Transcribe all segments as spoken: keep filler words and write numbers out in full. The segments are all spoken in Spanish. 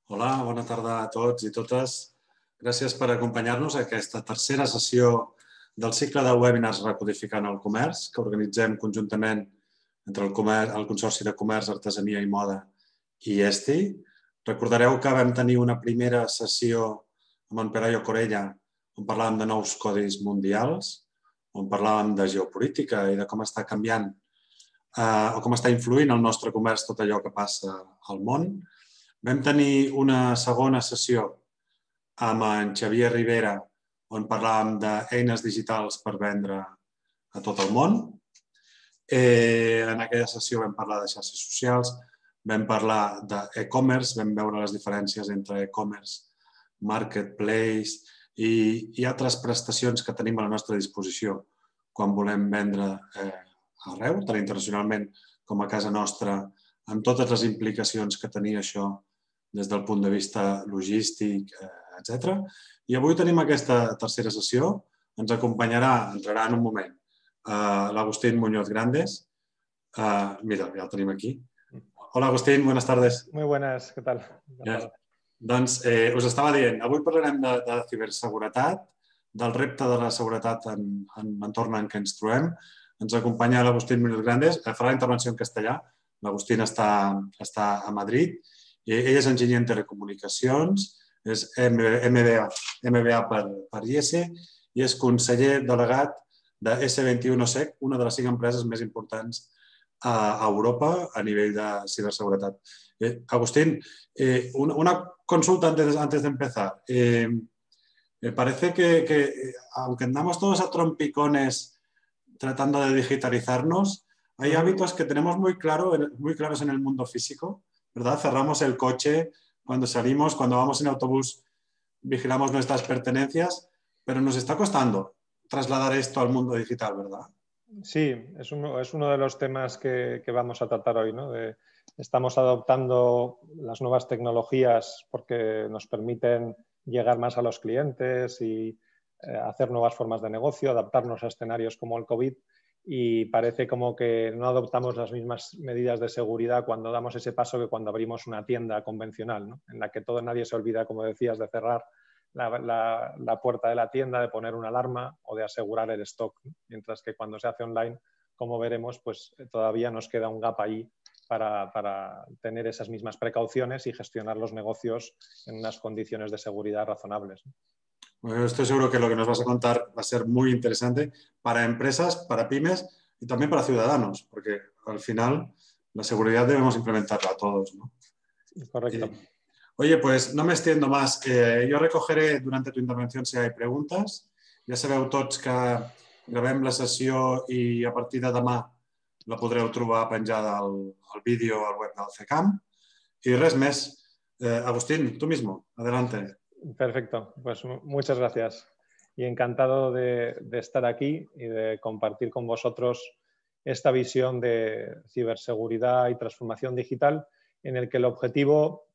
Hola, bona tarda a tots i totes. Gràcies per acompanyar-nos a aquesta tercera sessió del cicle de webinars Recodificant el comerç, que organitzem conjuntament entre el, comerç, el Consorci de Comerç, Artesania i Moda i Esti. Recordareu que vam tenir una primera sessió amb en Perayo Corella, on parlàvem de nous codis mundials, on parlàvem de geopolítica i de com està canviant eh, o com està influint el nostre comerç tot allò que passa al món. Vam tenir una segona sessió amb en Xavier Rivera, on parlàvem d'eines digitals per vendre a tot el món. Eh, en aquella sessió vam parlar de xarxes socials, vam parlar d'e-commerce, vam veure les diferències entre e-commerce, marketplace i, i altres prestacions que tenim a la nostra disposició quan volem vendre eh, arreu, tant internacionalment com a casa nostra, amb totes les implicacions que tenia això des del punt de vista logístic, etcètera. I avui tenim aquesta tercera sessió. Ens acompanyarà, entrarà en un moment, l'Agustín Muñoz Grandes. Uh, mira, ja el tenim aquí. Hola, Agustín, buenas tardes. Muy buenas, ¿qué tal? Ja. Doncs eh, us estava dient, avui parlarem de, de ciberseguretat, del repte de la seguretat en, en l'entorn en què ens trobem. Ens acompanya l'Agustín Muñoz Grandes, farà la intervenció en castellà. L'Agustín està, està a Madrid. Ell és enginyer en telecomunicacions, és M B A, M B A per, per I E S E i és conseller delegat de S vint u sec, una de les cinc empreses més importants a Europa a nivell de ciberseguretat. Eh, Agustín, eh, una, una consulta antes, antes de empezar. Eh, me parece que, que, aunque andamos todos a trompicones tratando de digitalizarnos, hay hábitos que tenemos muy, claro, muy claros en el mundo físico, ¿verdad? Cerramos el coche cuando salimos, cuando vamos en autobús, vigilamos nuestras pertenencias, pero nos está costando trasladar esto al mundo digital, ¿verdad? Sí, es uno, es uno de los temas que, que vamos a tratar hoy, ¿no? De, estamos adoptando las nuevas tecnologías porque nos permiten llegar más a los clientes y eh, hacer nuevas formas de negocio, adaptarnos a escenarios como el COVID. Y parece como que no adoptamos las mismas medidas de seguridad cuando damos ese paso que cuando abrimos una tienda convencional, ¿no? En la que todo nadie se olvida, como decías, de cerrar la, la, la puerta de la tienda, de poner una alarma o de asegurar el stock, ¿no? Mientras que cuando se hace online, como veremos, pues todavía nos queda un gap ahí para, para tener esas mismas precauciones y gestionar los negocios en unas condiciones de seguridad razonables, ¿no? Bueno, estoy seguro que lo que nos vas a contar va a ser muy interesante para empresas, para pymes y también para ciudadanos, porque al final la seguridad debemos implementarla a todos, ¿no? Correcto. Eh, oye, pues no me extiendo más. Eh, jo recogeré durant tu intervenció si hi ha preguntes. Ja sabeu tots que gravem la sessió i a partir de demà la podreu trobar penjada al, al vídeo al web del C E C A M. I res més. Eh, Agustín, tú mismo, adelante. Perfecto, pues muchas gracias y encantado de, de estar aquí y de compartir con vosotros esta visión de ciberseguridad y transformación digital en el que el objetivo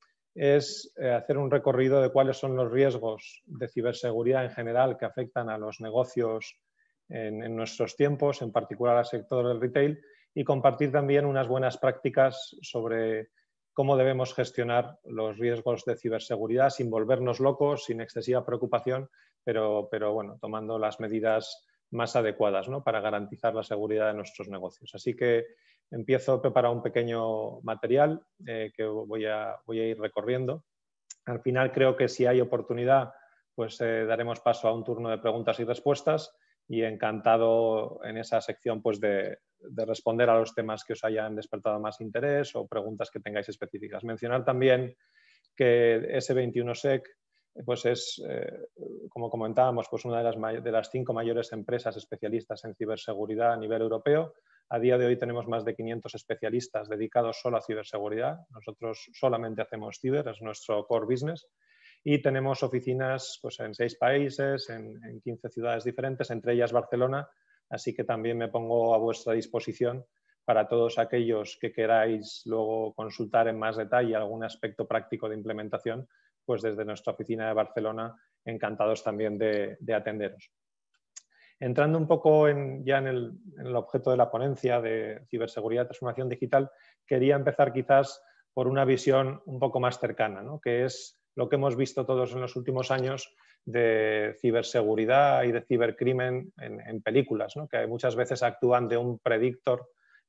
es hacer un recorrido de cuáles son los riesgos de ciberseguridad en general que afectan a los negocios en, en nuestros tiempos, en particular al sector del retail, y compartir también unas buenas prácticas sobre cómo debemos gestionar los riesgos de ciberseguridad sin volvernos locos, sin excesiva preocupación, pero, pero bueno, tomando las medidas más adecuadas, ¿no? Para garantizar la seguridad de nuestros negocios. Así que empiezo a preparar un pequeño material eh, que voy a, voy a ir recorriendo. Al final creo que si hay oportunidad, pues eh, daremos paso a un turno de preguntas y respuestas y encantado en esa sección pues de, de responder a los temas que os hayan despertado más interés o preguntas que tengáis específicas. Mencionar también que S veintiuno sec pues es, eh, como comentábamos, pues una de las, de las cinco mayores empresas especialistas en ciberseguridad a nivel europeo. A día de hoy tenemos más de quinientos especialistas dedicados solo a ciberseguridad. Nosotros solamente hacemos ciber, es nuestro core business. Y tenemos oficinas pues, en seis países, en, en quince ciudades diferentes, entre ellas Barcelona. Así que también me pongo a vuestra disposición para todos aquellos que queráis luego consultar en más detalle algún aspecto práctico de implementación, pues desde nuestra oficina de Barcelona, encantados también de, de atenderos. Entrando un poco en, ya en el, en el objeto de la ponencia de ciberseguridad y transformación digital, quería empezar quizás por una visión un poco más cercana, ¿no? Que es lo que hemos visto todos en los últimos años de ciberseguridad y de cibercrimen en, en películas, ¿no? Que muchas veces actúan de un predictor,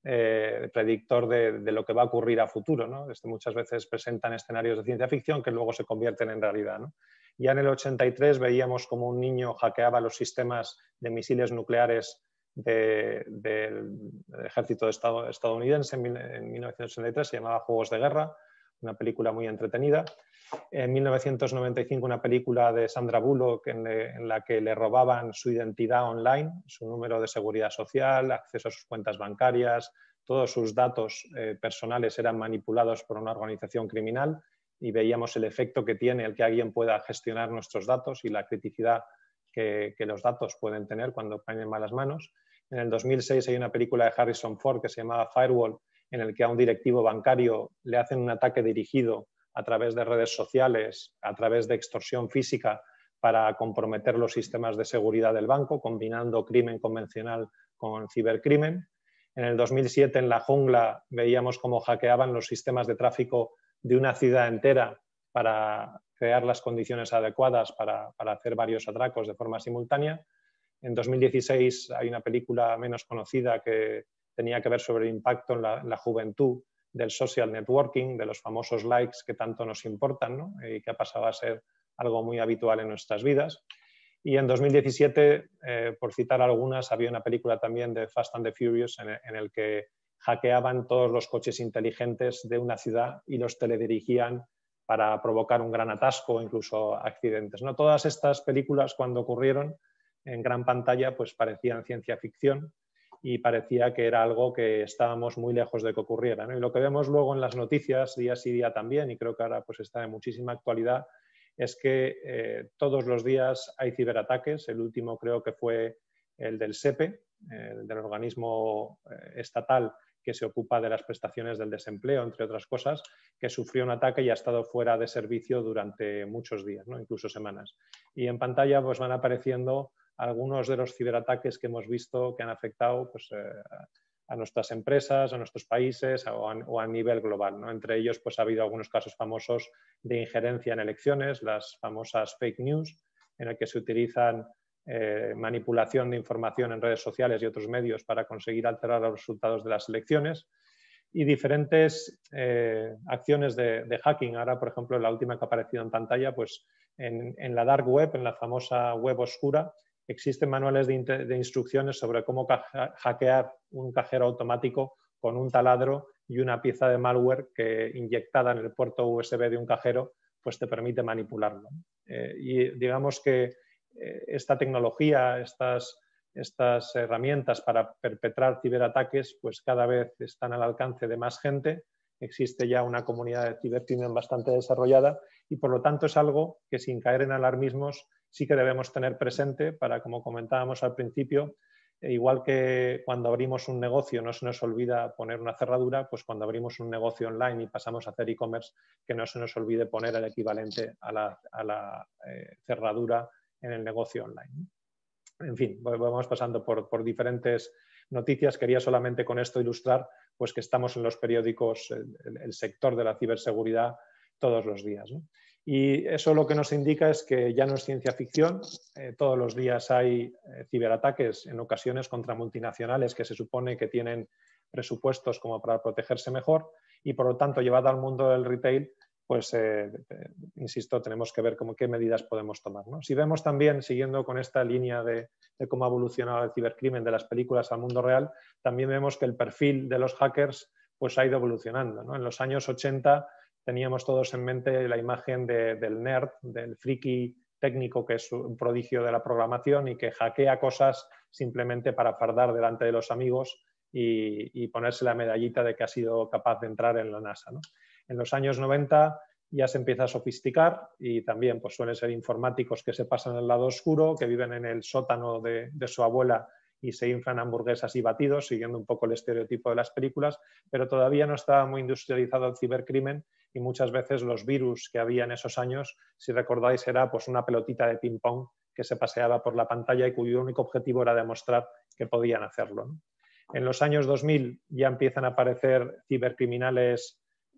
eh, predictor de, de lo que va a ocurrir a futuro, ¿no? Este, muchas veces presentan escenarios de ciencia ficción que luego se convierten en realidad, ¿no? Ya en el ochenta y tres veíamos como un niño hackeaba los sistemas de misiles nucleares de, de, del ejército de Estado, estadounidense en, en mil novecientos ochenta y tres, se llamaba Juegos de Guerra, una película muy entretenida. En mil novecientos noventa y cinco una película de Sandra Bullock en, le, en la que le robaban su identidad online, su número de seguridad social, acceso a sus cuentas bancarias, todos sus datos eh, personales eran manipulados por una organización criminal y veíamos el efecto que tiene el que alguien pueda gestionar nuestros datos y la criticidad que, que los datos pueden tener cuando caen en malas manos. En el dos mil seis hay una película de Harrison Ford que se llamaba Firewall, en el que a un directivo bancario le hacen un ataque dirigido a través de redes sociales, a través de extorsión física para comprometer los sistemas de seguridad del banco, combinando crimen convencional con cibercrimen. En el dos mil siete, en La Jungla, veíamos cómo hackeaban los sistemas de tráfico de una ciudad entera para crear las condiciones adecuadas para, para hacer varios atracos de forma simultánea. En dos mil dieciséis hay una película menos conocida que tenía que ver sobre el impacto en la, en la juventud del social networking, de los famosos likes que tanto nos importan, ¿no? Y que ha pasado a ser algo muy habitual en nuestras vidas. Y en dos mil diecisiete, eh, por citar algunas, había una película también de Fast and the Furious en, en el que hackeaban todos los coches inteligentes de una ciudad y los teledirigían para provocar un gran atasco o incluso accidentes, ¿no? Todas estas películas, cuando ocurrieron en gran pantalla, pues parecían ciencia ficción y parecía que era algo que estábamos muy lejos de que ocurriera, ¿no? Y lo que vemos luego en las noticias día sí día también, y creo que ahora pues está en muchísima actualidad, es que eh, todos los días hay ciberataques. El último creo que fue el del SEPE, el del organismo eh, estatal que se ocupa de las prestaciones del desempleo, entre otras cosas, que sufrió un ataque y ha estado fuera de servicio durante muchos días, ¿no? Incluso semanas. Y en pantalla pues, van apareciendo algunos de los ciberataques que hemos visto que han afectado pues, eh, a nuestras empresas, a nuestros países o a, o a nivel global, ¿no? Entre ellos pues, ha habido algunos casos famosos de injerencia en elecciones, las famosas fake news, en el que se utilizan eh, manipulación de información en redes sociales y otros medios para conseguir alterar los resultados de las elecciones, y diferentes eh, acciones de, de hacking. Ahora, por ejemplo, la última que ha aparecido en pantalla, pues en, en la dark web, en la famosa web oscura, existen manuales de, de instrucciones sobre cómo hackear un cajero automático con un taladro y una pieza de malware que, inyectada en el puerto U S B de un cajero, pues te permite manipularlo. Eh, y digamos que eh, esta tecnología, estas, estas herramientas para perpetrar ciberataques, pues cada vez están al alcance de más gente. Existe ya una comunidad de cibercrimen bastante desarrollada y, por lo tanto, es algo que, sin caer en alarmismos, sí que debemos tener presente para, como comentábamos al principio, igual que cuando abrimos un negocio no se nos olvida poner una cerradura, pues cuando abrimos un negocio online y pasamos a hacer e-commerce, que no se nos olvide poner el equivalente a la, a la eh, cerradura en el negocio online. En fin, vamos pasando por, por diferentes noticias. Quería solamente con esto ilustrar pues, que estamos en los periódicos, el, el sector de la ciberseguridad, todos los días, ¿no? Y eso lo que nos indica es que ya no es ciencia ficción. Eh, todos los días hay eh, ciberataques, en ocasiones contra multinacionales que se supone que tienen presupuestos como para protegerse mejor, y por lo tanto, llevado al mundo del retail, pues, eh, eh, insisto, tenemos que ver cómo, qué medidas podemos tomar, ¿no? Si vemos también, siguiendo con esta línea de, de cómo ha evolucionado el cibercrimen de las películas al mundo real, también vemos que el perfil de los hackers pues, ha ido evolucionando, ¿no? En los años ochenta teníamos todos en mente la imagen de, del nerd, del friki técnico que es un prodigio de la programación y que hackea cosas simplemente para fardar delante de los amigos y, y ponerse la medallita de que ha sido capaz de entrar en la NASA, ¿no? En los años noventa ya se empieza a sofisticar y también pues, suelen ser informáticos que se pasan al lado oscuro, que viven en el sótano de, de su abuela y se inflan hamburguesas y batidos, siguiendo un poco el estereotipo de las películas, pero todavía no estaba muy industrializado el cibercrimen y muchas veces los virus que había en esos años, si recordáis, era pues, una pelotita de ping-pong que se paseaba por la pantalla y cuyo único objetivo era demostrar que podían hacerlo, ¿no? En los años dos mil ya empiezan a aparecer cibercriminales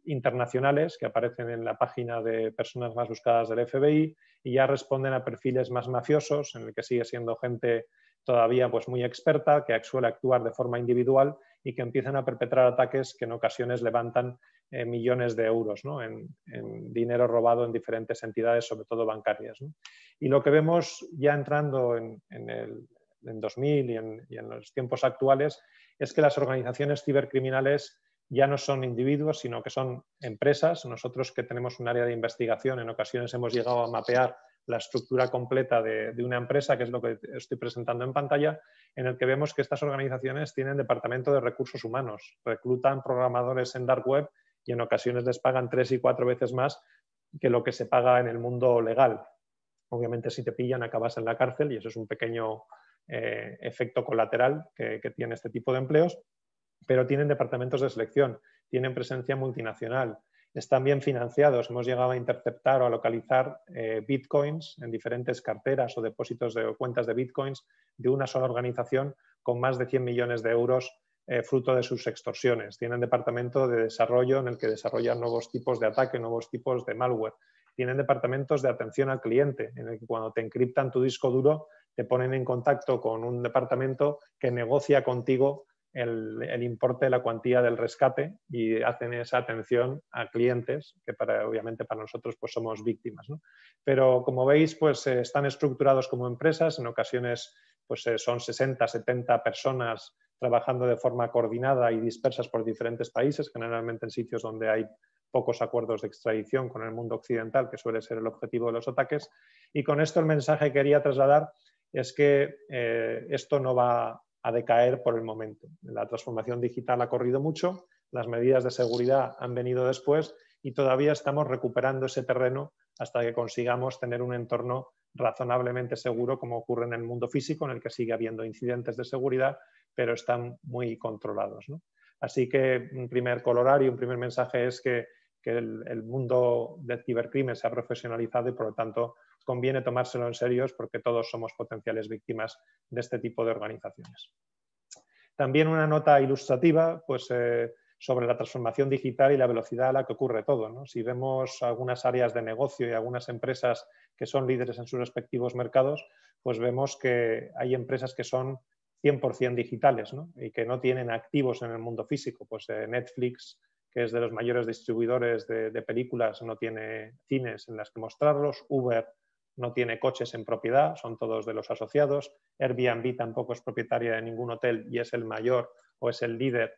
internacionales que aparecen en la página de personas más buscadas del F B I y ya responden a perfiles más mafiosos, en el que sigue siendo gente todavía pues, muy experta, que suele actuar de forma individual y que empiezan a perpetrar ataques que en ocasiones levantan eh, millones de euros, ¿no? en, en dinero robado en diferentes entidades, sobre todo bancarias, ¿no? Y lo que vemos ya entrando en, en el en dos mil y en, y en los tiempos actuales es que las organizaciones cibercriminales ya no son individuos, sino que son empresas. Nosotros que tenemos un área de investigación, en ocasiones hemos llegado a mapear la estructura completa de, de una empresa, que es lo que estoy presentando en pantalla, en el que vemos que estas organizaciones tienen departamento de recursos humanos, reclutan programadores en dark web y en ocasiones les pagan tres y cuatro veces más que lo que se paga en el mundo legal. Obviamente, si te pillan, acabas en la cárcel y eso es un pequeño eh, efecto colateral que, que tiene este tipo de empleos, pero tienen departamentos de selección, tienen presencia multinacional, están bien financiados. Hemos llegado a interceptar o a localizar eh, bitcoins en diferentes carteras o depósitos de cuentas de bitcoins de una sola organización con más de cien millones de euros eh, fruto de sus extorsiones. Tienen departamento de desarrollo en el que desarrollan nuevos tipos de ataque, nuevos tipos de malware. Tienen departamentos de atención al cliente, en el que cuando te encriptan tu disco duro te ponen en contacto con un departamento que negocia contigo el, el importe, la cuantía del rescate y hacen esa atención a clientes que para, obviamente para nosotros pues somos víctimas, ¿no? Pero como veis pues eh, están estructurados como empresas, en ocasiones pues eh, son sesenta, setenta personas trabajando de forma coordinada y dispersas por diferentes países, generalmente en sitios donde hay pocos acuerdos de extradición con el mundo occidental, que suele ser el objetivo de los ataques. Y con esto el mensaje que quería trasladar es que eh, esto no va a decaer por el momento. La transformación digital ha corrido mucho, las medidas de seguridad han venido después y todavía estamos recuperando ese terreno hasta que consigamos tener un entorno razonablemente seguro, como ocurre en el mundo físico, en el que sigue habiendo incidentes de seguridad, pero están muy controlados, ¿no? Así que un primer colorario, un primer mensaje es que, que el, el mundo del cibercrimen se ha profesionalizado y por lo tanto conviene tomárselo en serio porque todos somos potenciales víctimas de este tipo de organizaciones. También una nota ilustrativa pues, eh, sobre la transformación digital y la velocidad a la que ocurre todo, ¿no? Si vemos algunas áreas de negocio y algunas empresas que son líderes en sus respectivos mercados, pues vemos que hay empresas que son cien por cien digitales, ¿no? Y que no tienen activos en el mundo físico. Pues eh, Netflix, que es de los mayores distribuidores de, de películas, no tiene cines en las que mostrarlos. Uber no tiene coches en propiedad, son todos de los asociados. Airbnb tampoco es propietaria de ningún hotel y es el mayor o es el líder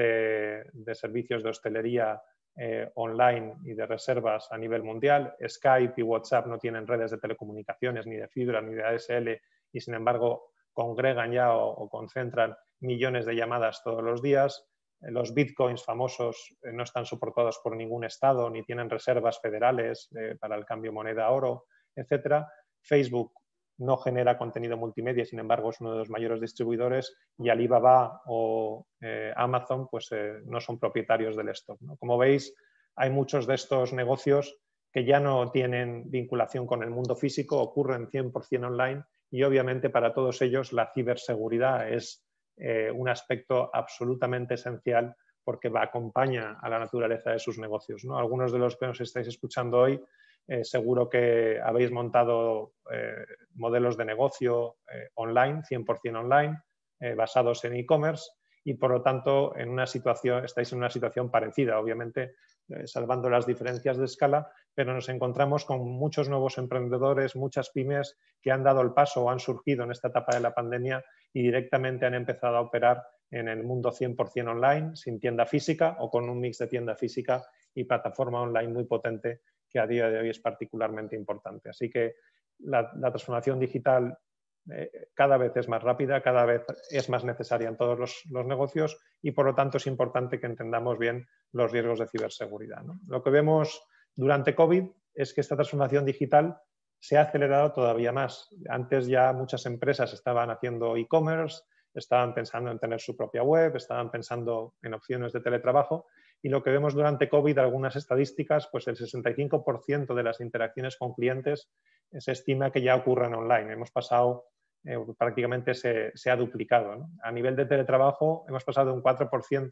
de, de servicios de hostelería eh, online y de reservas a nivel mundial. Skype y WhatsApp no tienen redes de telecomunicaciones, ni de fibra, ni de A S L, y sin embargo congregan ya o, o concentran millones de llamadas todos los días. Los bitcoins famosos eh, no están soportados por ningún estado, ni tienen reservas federales eh, para el cambio moneda-oro, etcétera. Facebook no genera contenido multimedia, sin embargo es uno de los mayores distribuidores, y Alibaba o eh, Amazon pues, eh, no son propietarios del stock, ¿no? Como veis, hay muchos de estos negocios que ya no tienen vinculación con el mundo físico, ocurren cien por cien online y obviamente para todos ellos la ciberseguridad es eh, un aspecto absolutamente esencial porque va, acompaña a la naturaleza de sus negocios, ¿no? Algunos de los que nos estáis escuchando hoy Eh, seguro que habéis montado eh, modelos de negocio eh, online, cien por cien online, eh, basados en e-commerce y por lo tanto en una situación, estáis en una situación parecida, obviamente eh, salvando las diferencias de escala, pero nos encontramos con muchos nuevos emprendedores, muchas pymes que han dado el paso o han surgido en esta etapa de la pandemia y directamente han empezado a operar en el mundo cien por cien online, sin tienda física o con un mix de tienda física y plataforma online muy potente que a día de hoy es particularmente importante. Así que la, la transformación digital eh, cada vez es más rápida, cada vez es más necesaria en todos los, los negocios y por lo tanto es importante que entendamos bien los riesgos de ciberseguridad, ¿no? Lo que vemos durante COVID es que esta transformación digital se ha acelerado todavía más. Antes ya muchas empresas estaban haciendo e-commerce, estaban pensando en tener su propia web, estaban pensando en opciones de teletrabajo y lo que vemos durante COVID, algunas estadísticas, pues el sesenta y cinco por ciento de las interacciones con clientes se estima que ya ocurren online. Hemos pasado, eh, prácticamente se, se ha duplicado, ¿no? A nivel de teletrabajo hemos pasado de un cuatro por ciento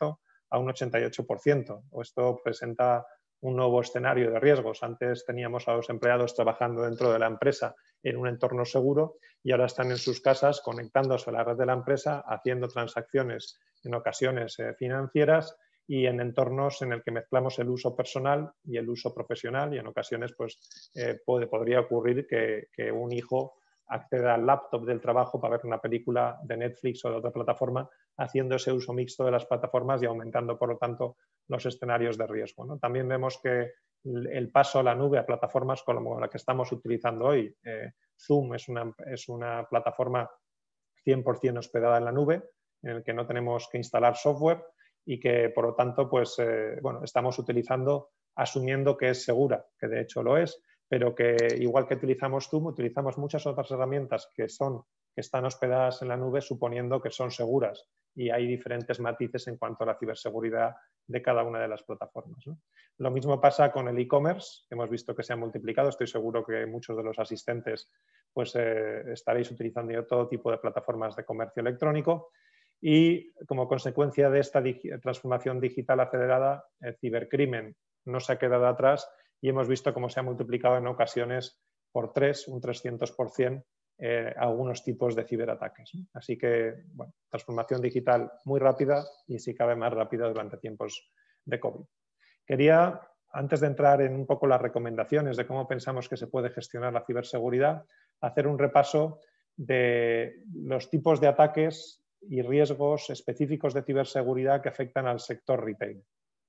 a un ochenta y ocho por ciento. Esto presenta un nuevo escenario de riesgos. Antes teníamos a los empleados trabajando dentro de la empresa en un entorno seguro y ahora están en sus casas conectándose a la red de la empresa, haciendo transacciones en ocasiones eh, financieras y en entornos en el que mezclamos el uso personal y el uso profesional y en ocasiones pues, eh, puede, podría ocurrir que, que un hijo acceda al laptop del trabajo para ver una película de Netflix o de otra plataforma, haciendo ese uso mixto de las plataformas y aumentando, por lo tanto, los escenarios de riesgo, ¿no? También vemos que el paso a la nube, a plataformas como la que estamos utilizando hoy, eh, Zoom es una, es una plataforma cien por cien hospedada en la nube, en el que no tenemos que instalar software y que, por lo tanto, pues, eh, bueno, estamos utilizando asumiendo que es segura, que de hecho lo es, pero que igual que utilizamos Zoom, utilizamos muchas otras herramientas que, son, que están hospedadas en la nube suponiendo que son seguras y hay diferentes matices en cuanto a la ciberseguridad de cada una de las plataformas, ¿no? Lo mismo pasa con el e-commerce, hemos visto que se ha multiplicado, estoy seguro que muchos de los asistentes pues, eh, estaréis utilizando ya todo tipo de plataformas de comercio electrónico y como consecuencia de esta dig- transformación digital acelerada, el cibercrimen no se ha quedado atrás y hemos visto cómo se ha multiplicado en ocasiones por tres, un trescientos por ciento, eh, algunos tipos de ciberataques, ¿no? Así que, bueno, transformación digital muy rápida y si cabe más rápida durante tiempos de COVID. Quería, antes de entrar en un poco las recomendaciones de cómo pensamos que se puede gestionar la ciberseguridad, hacer un repaso de los tipos de ataques y riesgos específicos de ciberseguridad que afectan al sector retail.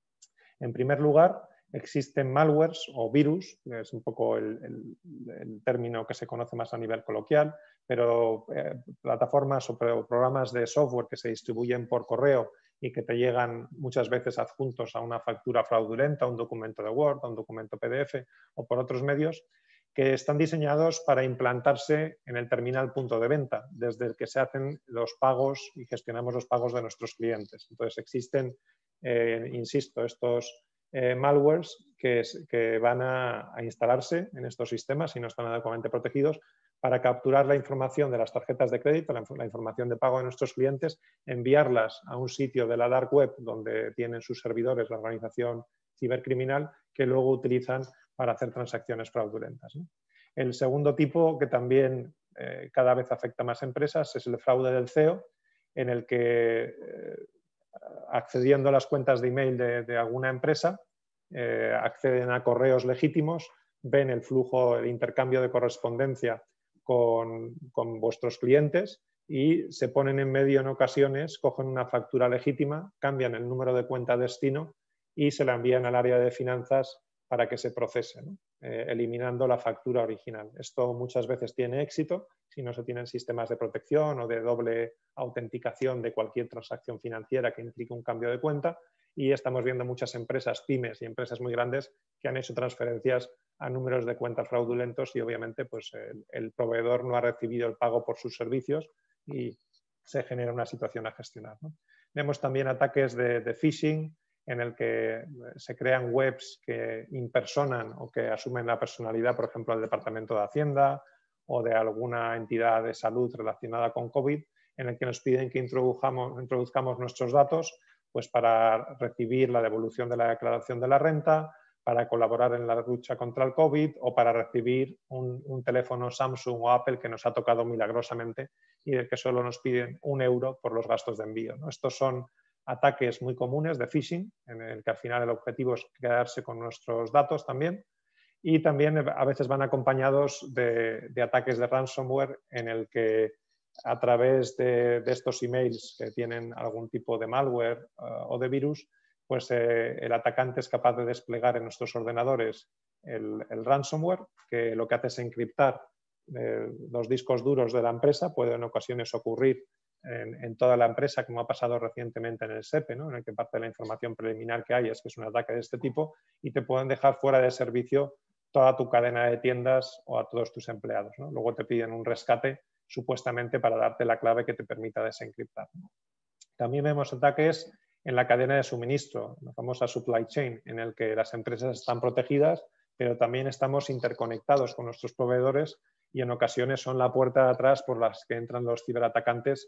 En primer lugar, existen malwares o virus, que es un poco el, el, el término que se conoce más a nivel coloquial, pero eh, plataformas o programas de software que se distribuyen por correo y que te llegan muchas veces adjuntos a una factura fraudulenta, a un documento de Word, a un documento P D F o por otros medios, que están diseñados para implantarse en el terminal punto de venta, desde el que se hacen los pagos y gestionamos los pagos de nuestros clientes. Entonces existen, eh, insisto, estos eh, malwares que, es, que van a, a instalarse en estos sistemas y no están adecuadamente protegidos para capturar la información de las tarjetas de crédito, la, la información de pago de nuestros clientes, enviarlas a un sitio de la dark web donde tienen sus servidores la organización cibercriminal que luego utilizan para hacer transacciones fraudulentas, ¿no? El segundo tipo, que también eh, cada vez afecta a más empresas, es el fraude del C E O, en el que eh, accediendo a las cuentas de email de, de alguna empresa, eh, acceden a correos legítimos, ven el flujo, el intercambio de correspondencia con, con vuestros clientes y se ponen en medio en ocasiones, cogen una factura legítima, cambian el número de cuenta destino y se la envían al área de finanzas para que se procese, ¿no? eh, eliminando la factura original. Esto muchas veces tiene éxito si no se tienen sistemas de protección o de doble autenticación de cualquier transacción financiera que implique un cambio de cuenta y estamos viendo muchas empresas, pymes y empresas muy grandes que han hecho transferencias a números de cuentas fraudulentos y obviamente pues, el, el proveedor no ha recibido el pago por sus servicios y se genera una situación a gestionar, ¿no? Vemos también ataques de, de phishing, en el que se crean webs que impersonan o que asumen la personalidad, por ejemplo, del Departamento de Hacienda o de alguna entidad de salud relacionada con COVID, en el que nos piden que introduzcamos, introduzcamos nuestros datos pues, para recibir la devolución de la declaración de la renta, para colaborar en la lucha contra el COVID o para recibir un, un teléfono Samsung o Apple que nos ha tocado milagrosamente y del que solo nos piden un euro por los gastos de envío, ¿no? Estos son ataques muy comunes de phishing, en el que al final el objetivo es quedarse con nuestros datos también. Y también a veces van acompañados de, de ataques de ransomware en el que a través de, de estos emails que tienen algún tipo de malware uh, o de virus, pues eh, el atacante es capaz de desplegar en nuestros ordenadores el, el ransomware, que lo que hace es encriptar eh, los discos duros de la empresa. Puede en ocasiones ocurrir En, en toda la empresa, como ha pasado recientemente en el SEPE, ¿no? En el que parte de la información preliminar que hay es que es un ataque de este tipo y te pueden dejar fuera de servicio toda tu cadena de tiendas o a todos tus empleados, ¿no? Luego te piden un rescate supuestamente para darte la clave que te permita desencriptar, ¿no? También vemos ataques en la cadena de suministro, la famosa supply chain, en el que las empresas están protegidas, pero también estamos interconectados con nuestros proveedores y en ocasiones son la puerta de atrás por las que entran los ciberatacantes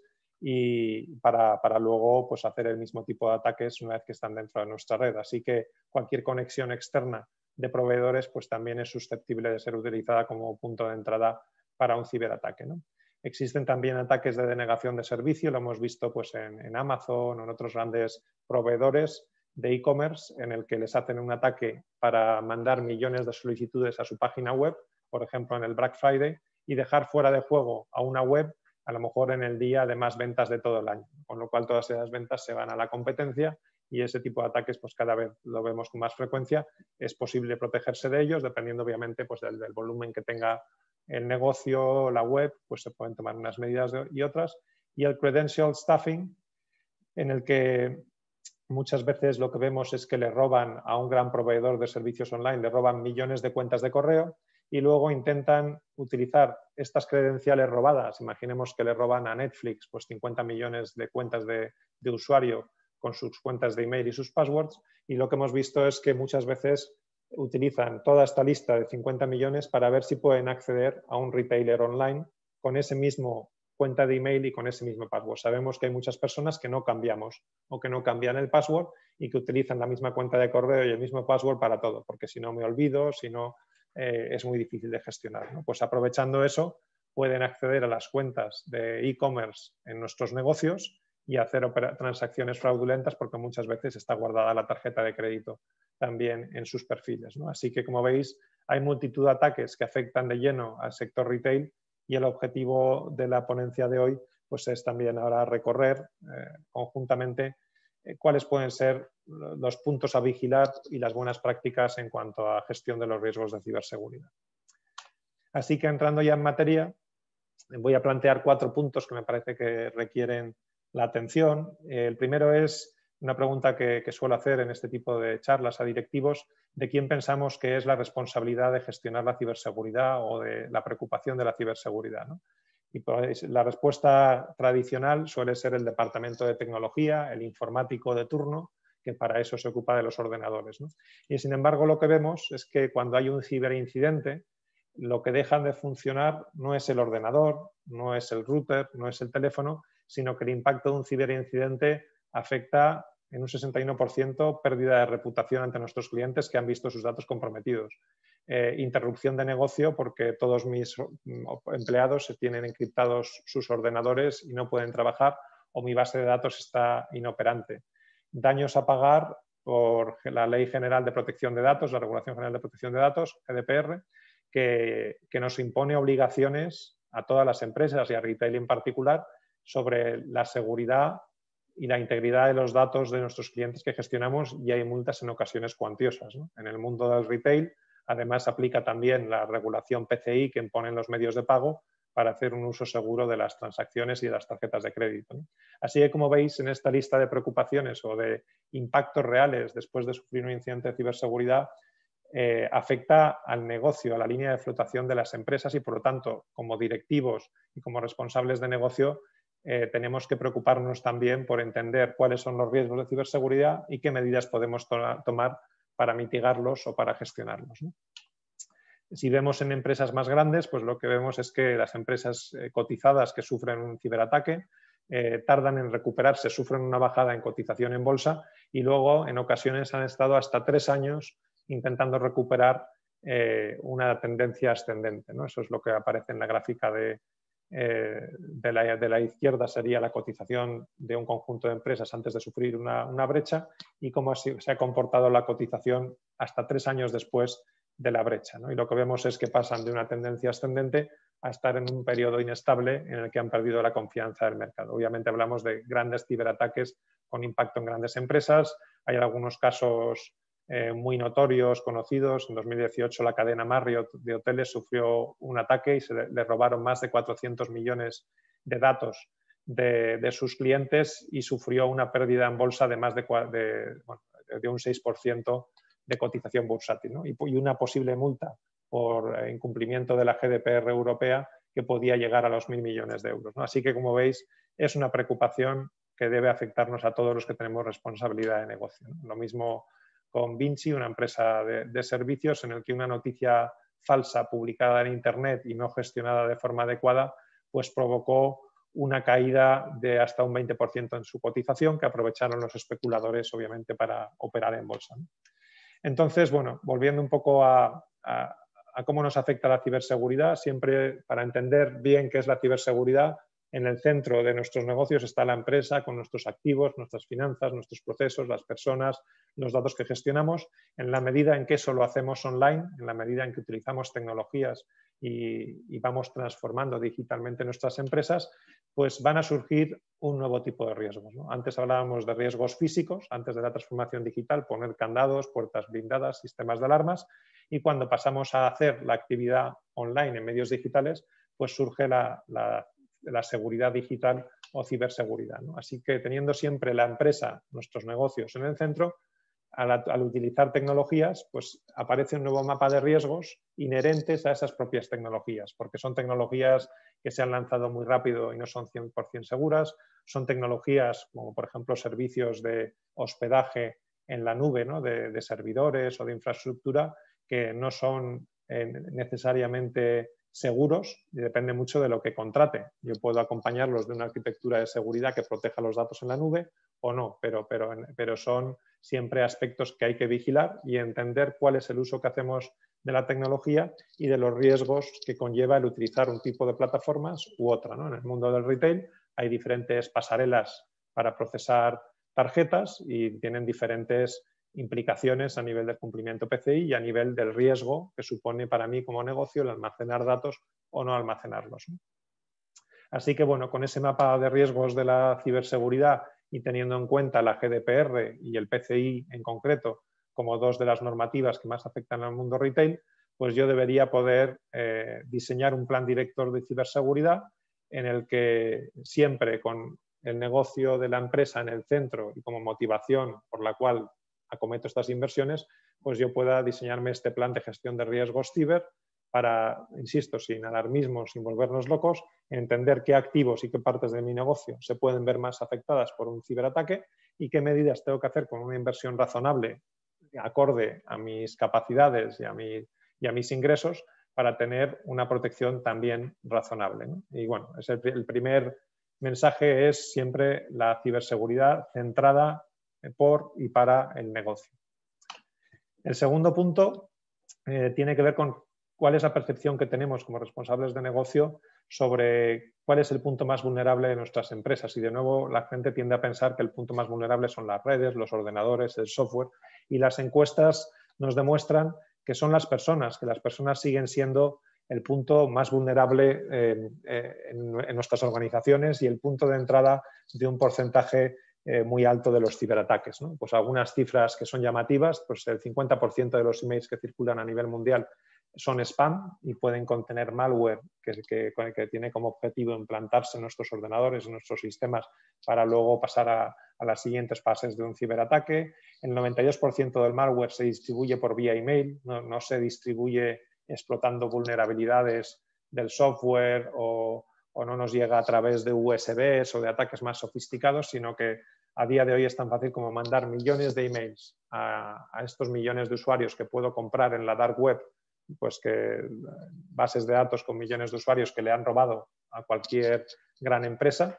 y para, para luego pues, hacer el mismo tipo de ataques una vez que están dentro de nuestra red. Así que cualquier conexión externa de proveedores pues, también es susceptible de ser utilizada como punto de entrada para un ciberataque, ¿no? Existen también ataques de denegación de servicio, lo hemos visto pues, en, en Amazon o en otros grandes proveedores de e-commerce en el que les hacen un ataque para mandar millones de solicitudes a su página web, por ejemplo en el Black Friday, y dejar fuera de juego a una web a lo mejor en el día de más ventas de todo el año, con lo cual todas esas ventas se van a la competencia y ese tipo de ataques pues cada vez lo vemos con más frecuencia. Es posible protegerse de ellos dependiendo obviamente pues del, del volumen que tenga el negocio, la web, pues se pueden tomar unas medidas y otras. Y el credential stuffing, en el que muchas veces lo que vemos es que le roban a un gran proveedor de servicios online, le roban millones de cuentas de correo y luego intentan utilizar estas credenciales robadas. Imaginemos que le roban a Netflix pues cincuenta millones de cuentas de, de usuario con sus cuentas de email y sus passwords, y lo que hemos visto es que muchas veces utilizan toda esta lista de cincuenta millones para ver si pueden acceder a un retailer online con ese mismo cuenta de email y con ese mismo password. Sabemos que hay muchas personas que no cambiamos o que no cambian el password y que utilizan la misma cuenta de correo y el mismo password para todo, porque si no me olvido, si no, eh, es muy difícil de gestionar, ¿no? Pues aprovechando eso, pueden acceder a las cuentas de e-commerce en nuestros negocios y hacer transacciones fraudulentas porque muchas veces está guardada la tarjeta de crédito también en sus perfiles, ¿no? Así que, como veis, hay multitud de ataques que afectan de lleno al sector retail y el objetivo de la ponencia de hoy pues, es también ahora recorrer eh, conjuntamente eh, cuáles pueden ser los puntos a vigilar y las buenas prácticas en cuanto a gestión de los riesgos de ciberseguridad. Así que, entrando ya en materia, voy a plantear cuatro puntos que me parece que requieren la atención. El primero es una pregunta que, que suelo hacer en este tipo de charlas a directivos, de quién pensamos que es la responsabilidad de gestionar la ciberseguridad o de la preocupación de la ciberseguridad, ¿no? Y pues, la respuesta tradicional suele ser el departamento de tecnología, el informático de turno, que para eso se ocupa de los ordenadores, ¿no? Y sin embargo lo que vemos es que cuando hay un ciberincidente, lo que dejan de funcionar no es el ordenador, no es el router, no es el teléfono, sino que el impacto de un ciberincidente afecta en un sesenta y uno por ciento pérdida de reputación ante nuestros clientes que han visto sus datos comprometidos. Eh, interrupción de negocio porque todos mis empleados se tienen encriptados sus ordenadores y no pueden trabajar, o mi base de datos está inoperante. Daños a pagar por la Ley General de Protección de Datos, la Regulación General de Protección de Datos, G D P R, que, que nos impone obligaciones a todas las empresas y a retail en particular sobre la seguridad y la integridad de los datos de nuestros clientes que gestionamos, y hay multas en ocasiones cuantiosas, ¿no? En el mundo del retail, además, aplica también la regulación P C I que imponen los medios de pago para hacer un uso seguro de las transacciones y de las tarjetas de crédito, ¿no? Así que, como veis, en esta lista de preocupaciones o de impactos reales después de sufrir un incidente de ciberseguridad, eh, afecta al negocio, a la línea de flotación de las empresas y, por lo tanto, como directivos y como responsables de negocio, Eh, tenemos que preocuparnos también por entender cuáles son los riesgos de ciberseguridad y qué medidas podemos to tomar para mitigarlos o para gestionarlos, ¿no? Si vemos en empresas más grandes, pues lo que vemos es que las empresas eh, cotizadas que sufren un ciberataque eh, tardan en recuperarse, sufren una bajada en cotización en bolsa y luego en ocasiones han estado hasta tres años intentando recuperar eh, una tendencia ascendente, ¿no? Eso es lo que aparece en la gráfica de Eh, de, la, de la izquierda sería la cotización de un conjunto de empresas antes de sufrir una, una brecha y cómo se, se ha comportado la cotización hasta tres años después de la brecha, ¿no? Y lo que vemos es que pasan de una tendencia ascendente a estar en un periodo inestable en el que han perdido la confianza del mercado. Obviamente hablamos de grandes ciberataques con impacto en grandes empresas. Hay algunos casos Eh, muy notorios, conocidos. En dos mil dieciocho la cadena Marriott de hoteles sufrió un ataque y se le, le robaron más de cuatrocientos millones de datos de, de sus clientes y sufrió una pérdida en bolsa de más de, de, bueno, de un seis por ciento de cotización bursátil, ¿no? y, y una posible multa por incumplimiento de la G D P R europea que podía llegar a los mil millones de euros, ¿no? Así que, como veis, es una preocupación que debe afectarnos a todos los que tenemos responsabilidad de negocio, ¿no? Lo mismo con Vinci, una empresa de, de servicios en el que una noticia falsa publicada en Internet y no gestionada de forma adecuada, pues provocó una caída de hasta un veinte por ciento en su cotización que aprovecharon los especuladores, obviamente, para operar en bolsa, ¿no? Entonces, bueno, volviendo un poco a, a, a cómo nos afecta la ciberseguridad, siempre para entender bien qué es la ciberseguridad, en el centro de nuestros negocios está la empresa con nuestros activos, nuestras finanzas, nuestros procesos, las personas, los datos que gestionamos. En la medida en que eso lo hacemos online, en la medida en que utilizamos tecnologías y, y vamos transformando digitalmente nuestras empresas, pues van a surgir un nuevo tipo de riesgos, ¿no? Antes hablábamos de riesgos físicos, antes de la transformación digital, poner candados, puertas blindadas, sistemas de alarmas, y cuando pasamos a hacer la actividad online en medios digitales, pues surge la, la la seguridad digital o ciberseguridad, ¿no? Así que teniendo siempre la empresa, nuestros negocios en el centro, al, al utilizar tecnologías, pues aparece un nuevo mapa de riesgos inherentes a esas propias tecnologías, porque son tecnologías que se han lanzado muy rápido y no son cien por cien seguras, son tecnologías como por ejemplo servicios de hospedaje en la nube, ¿no? de, de servidores o de infraestructura que no son eh, necesariamente seguros y depende mucho de lo que contrate. Yo puedo acompañarlos de una arquitectura de seguridad que proteja los datos en la nube o no, pero, pero, pero son siempre aspectos que hay que vigilar y entender cuál es el uso que hacemos de la tecnología y de los riesgos que conlleva el utilizar un tipo de plataformas u otra, ¿no? En el mundo del retail hay diferentes pasarelas para procesar tarjetas y tienen diferentes implicaciones a nivel del cumplimiento P C I y a nivel del riesgo que supone para mí como negocio el almacenar datos o no almacenarlos, ¿no? Así que, bueno, con ese mapa de riesgos de la ciberseguridad y teniendo en cuenta la G D P R y el P C I en concreto como dos de las normativas que más afectan al mundo retail, pues yo debería poder eh, diseñar un plan director de ciberseguridad en el que siempre con el negocio de la empresa en el centro y como motivación por la cual acometo estas inversiones, pues yo pueda diseñarme este plan de gestión de riesgos ciber para, insisto, sin alarmismo, sin volvernos locos, entender qué activos y qué partes de mi negocio se pueden ver más afectadas por un ciberataque y qué medidas tengo que hacer con una inversión razonable, acorde a mis capacidades y a, mi, y a mis ingresos, para tener una protección también razonable, ¿no? Y bueno, es el, el primer mensaje es siempre la ciberseguridad centrada por y para el negocio. El segundo punto eh, tiene que ver con cuál es la percepción que tenemos como responsables de negocio sobre cuál es el punto más vulnerable de nuestras empresas. Y de nuevo la gente tiende a pensar que el punto más vulnerable son las redes, los ordenadores, el software, y las encuestas nos demuestran que son las personas, que las personas siguen siendo el punto más vulnerable eh, eh, en, en nuestras organizaciones y el punto de entrada de un porcentaje Eh, muy alto de los ciberataques, ¿no? Pues algunas cifras que son llamativas, pues el cincuenta por ciento de los emails que circulan a nivel mundial son spam y pueden contener malware que, que, que tiene como objetivo implantarse en nuestros ordenadores, en nuestros sistemas, para luego pasar a, a las siguientes fases de un ciberataque. El noventa y dos por ciento del malware se distribuye por vía email, no, no se distribuye explotando vulnerabilidades del software o o no nos llega a través de U S Bs o de ataques más sofisticados, sino que a día de hoy es tan fácil como mandar millones de emails a, a estos millones de usuarios que puedo comprar en la dark web, pues que bases de datos con millones de usuarios que le han robado a cualquier gran empresa,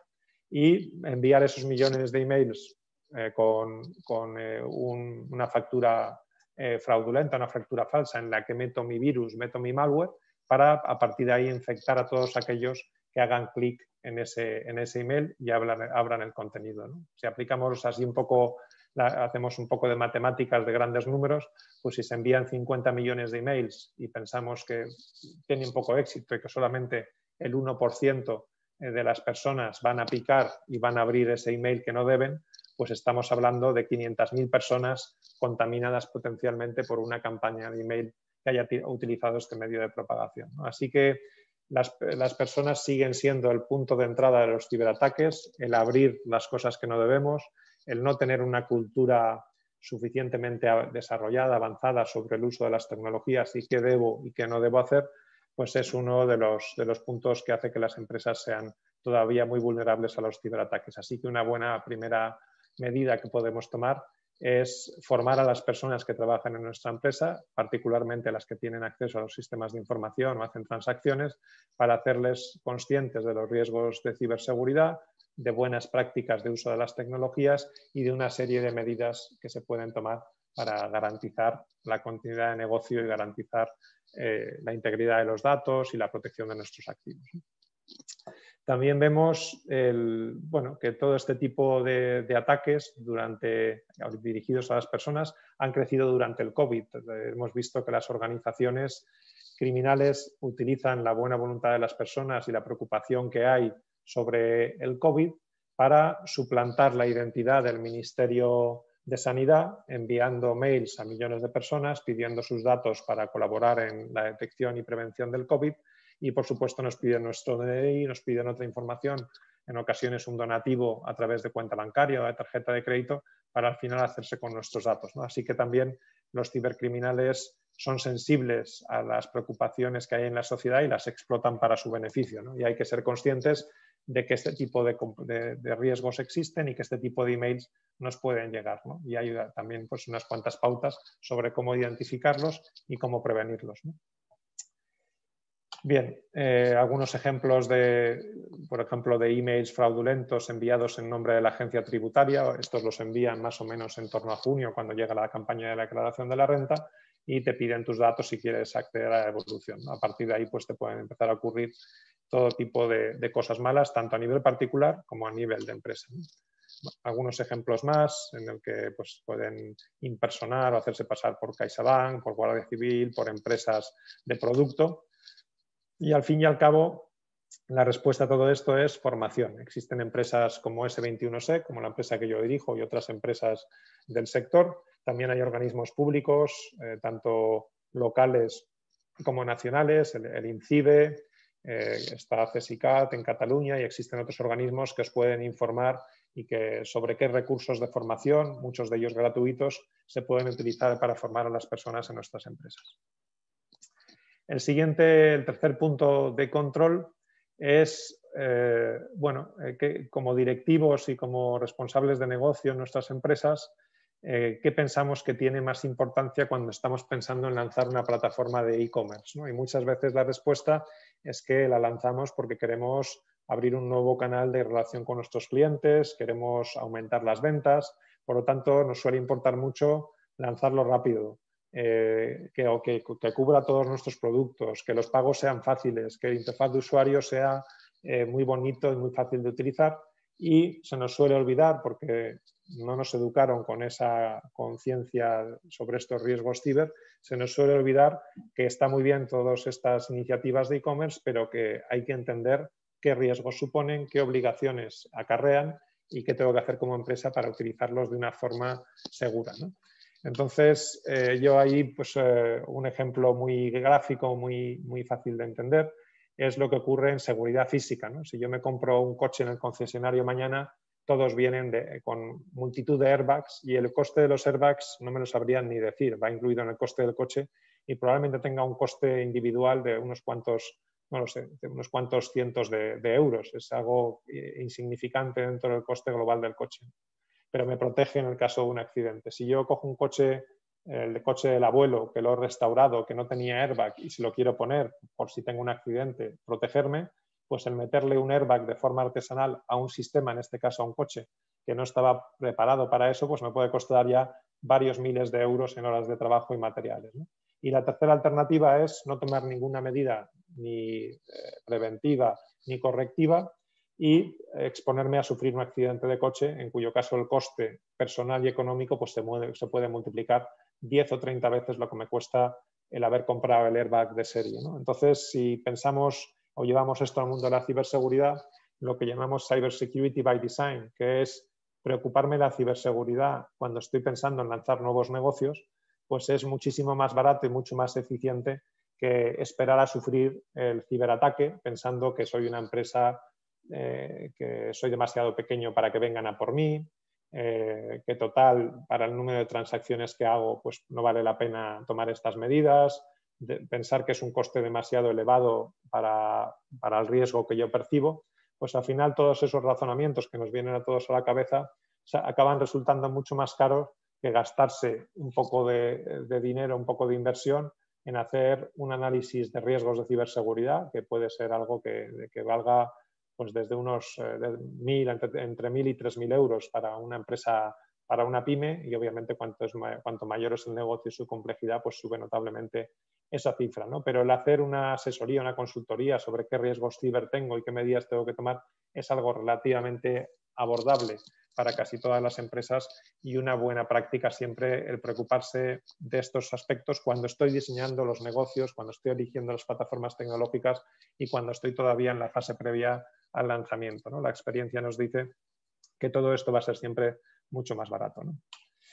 y enviar esos millones de emails eh, con, con eh, un, una factura eh, fraudulenta, una factura falsa en la que meto mi virus, meto mi malware, para a partir de ahí infectar a todos aquellos que hagan clic en ese, en ese email y abran, abran el contenido, ¿no? Si aplicamos así un poco, la, hacemos un poco de matemáticas de grandes números, pues si se envían cincuenta millones de emails y pensamos que tiene un poco éxito y que solamente el uno por ciento de las personas van a picar y van a abrir ese email que no deben, pues estamos hablando de quinientas mil personas contaminadas potencialmente por una campaña de email que haya utilizado este medio de propagación, ¿no? Así que Las, las personas siguen siendo el punto de entrada de los ciberataques, el abrir las cosas que no debemos, el no tener una cultura suficientemente desarrollada, avanzada sobre el uso de las tecnologías y qué debo y qué no debo hacer, pues es uno de los, de los puntos que hace que las empresas sean todavía muy vulnerables a los ciberataques. Así que una buena primera medida que podemos tomar es formar a las personas que trabajan en nuestra empresa, particularmente las que tienen acceso a los sistemas de información o hacen transacciones, para hacerles conscientes de los riesgos de ciberseguridad, de buenas prácticas de uso de las tecnologías y de una serie de medidas que se pueden tomar para garantizar la continuidad de negocio y garantizar eh, la integridad de los datos y la protección de nuestros activos. También vemos el, bueno, que todo este tipo de, de ataques durante, dirigidos a las personas han crecido durante el COVID. Hemos visto que las organizaciones criminales utilizan la buena voluntad de las personas y la preocupación que hay sobre el COVID para suplantar la identidad del Ministerio de Sanidad, enviando mails a millones de personas pidiendo sus datos para colaborar en la detección y prevención del COVID. Y, por supuesto, nos piden nuestro D N I, nos piden otra información, en ocasiones un donativo a través de cuenta bancaria o de tarjeta de crédito, para al final hacerse con nuestros datos, ¿no? Así que también los cibercriminales son sensibles a las preocupaciones que hay en la sociedad y las explotan para su beneficio, ¿no? Y hay que ser conscientes de que este tipo de, de, de riesgos existen y que este tipo de emails nos pueden llegar, ¿no? Y hay también pues, unas cuantas pautas sobre cómo identificarlos y cómo prevenirlos, ¿no? Bien, eh, algunos ejemplos de, por ejemplo, de emails fraudulentos enviados en nombre de la agencia tributaria. Estos los envían más o menos en torno a junio, cuando llega la campaña de la declaración de la renta, y te piden tus datos si quieres acceder a la devolución. A partir de ahí, pues te pueden empezar a ocurrir todo tipo de, de cosas malas, tanto a nivel particular como a nivel de empresa. Algunos ejemplos más en el que pues, pueden impersonar o hacerse pasar por CaixaBank, por Guardia Civil, por empresas de producto. Y al fin y al cabo, la respuesta a todo esto es formación. Existen empresas como ese veintiuno S E, como la empresa que yo dirijo, y otras empresas del sector. También hay organismos públicos, eh, tanto locales como nacionales, el, el INCIBE, eh, está CESICAT en Cataluña, y existen otros organismos que os pueden informar y que sobre qué recursos de formación, muchos de ellos gratuitos, se pueden utilizar para formar a las personas en nuestras empresas. El siguiente, el tercer punto de control es, eh, bueno, eh, que como directivos y como responsables de negocio en nuestras empresas, eh, ¿qué pensamos que tiene más importancia cuando estamos pensando en lanzar una plataforma de e-commerce, ¿no? Y muchas veces la respuesta es que la lanzamos porque queremos abrir un nuevo canal de relación con nuestros clientes, queremos aumentar las ventas, por lo tanto nos suele importar mucho lanzarlo rápido. Eh, que, o que, que cubra todos nuestros productos, que los pagos sean fáciles, que el interfaz de usuario sea eh, muy bonito y muy fácil de utilizar, y se nos suele olvidar, porque no nos educaron con esa conciencia sobre estos riesgos ciber, se nos suele olvidar que está muy bien todas estas iniciativas de e-commerce, pero que hay que entender qué riesgos suponen, qué obligaciones acarrean y qué tengo que hacer como empresa para utilizarlos de una forma segura, ¿no? Entonces, eh, yo ahí, pues, eh, un ejemplo muy gráfico, muy, muy fácil de entender, es lo que ocurre en seguridad física, ¿no? Si yo me compro un coche en el concesionario mañana, todos vienen de, con multitud de airbags, y el coste de los airbags no me lo sabrían ni decir, va incluido en el coste del coche, y probablemente tenga un coste individual de unos cuantos, no lo sé, de unos cuantos cientos de, de euros. Es algo insignificante dentro del coste global del coche, pero me protege en el caso de un accidente. Si yo cojo un coche, el coche del abuelo, que lo he restaurado, que no tenía airbag, y si lo quiero poner por si tengo un accidente, protegerme, pues el meterle un airbag de forma artesanal a un sistema, en este caso a un coche, que no estaba preparado para eso, pues me puede costar ya varios miles de euros en horas de trabajo y materiales, ¿no? Y la tercera alternativa es no tomar ninguna medida ni eh, preventiva ni correctiva, y exponerme a sufrir un accidente de coche, en cuyo caso el coste personal y económico pues se, mueve, se puede multiplicar diez o treinta veces lo que me cuesta el haber comprado el airbag de serie, ¿no? Entonces, si pensamos o llevamos esto al mundo de la ciberseguridad, lo que llamamos cybersecurity by design, que es preocuparme de la ciberseguridad cuando estoy pensando en lanzar nuevos negocios, pues es muchísimo más barato y mucho más eficiente que esperar a sufrir el ciberataque pensando que soy una empresa Eh, que soy demasiado pequeño para que vengan a por mí, eh, que total, para el número de transacciones que hago, pues no vale la pena tomar estas medidas, de pensar que es un coste demasiado elevado para, para el riesgo que yo percibo, pues al final todos esos razonamientos que nos vienen a todos a la cabeza acaban resultando mucho más caros que gastarse un poco de, de dinero, un poco de inversión en hacer un análisis de riesgos de ciberseguridad, que puede ser algo que, que valga pues desde unos eh, de mil, entre, entre mil y tres mil euros para una empresa, para una pyme, y obviamente cuanto, es, cuanto mayor es el negocio y su complejidad, pues sube notablemente esa cifra, ¿no? Pero el hacer una asesoría, una consultoría sobre qué riesgos ciber tengo y qué medidas tengo que tomar es algo relativamente abordable para casi todas las empresas y una buena práctica siempre el preocuparse de estos aspectos cuando estoy diseñando los negocios, cuando estoy eligiendo las plataformas tecnológicas y cuando estoy todavía en la fase previa al lanzamiento, ¿no? La experiencia nos dice que todo esto va a ser siempre mucho más barato, ¿no?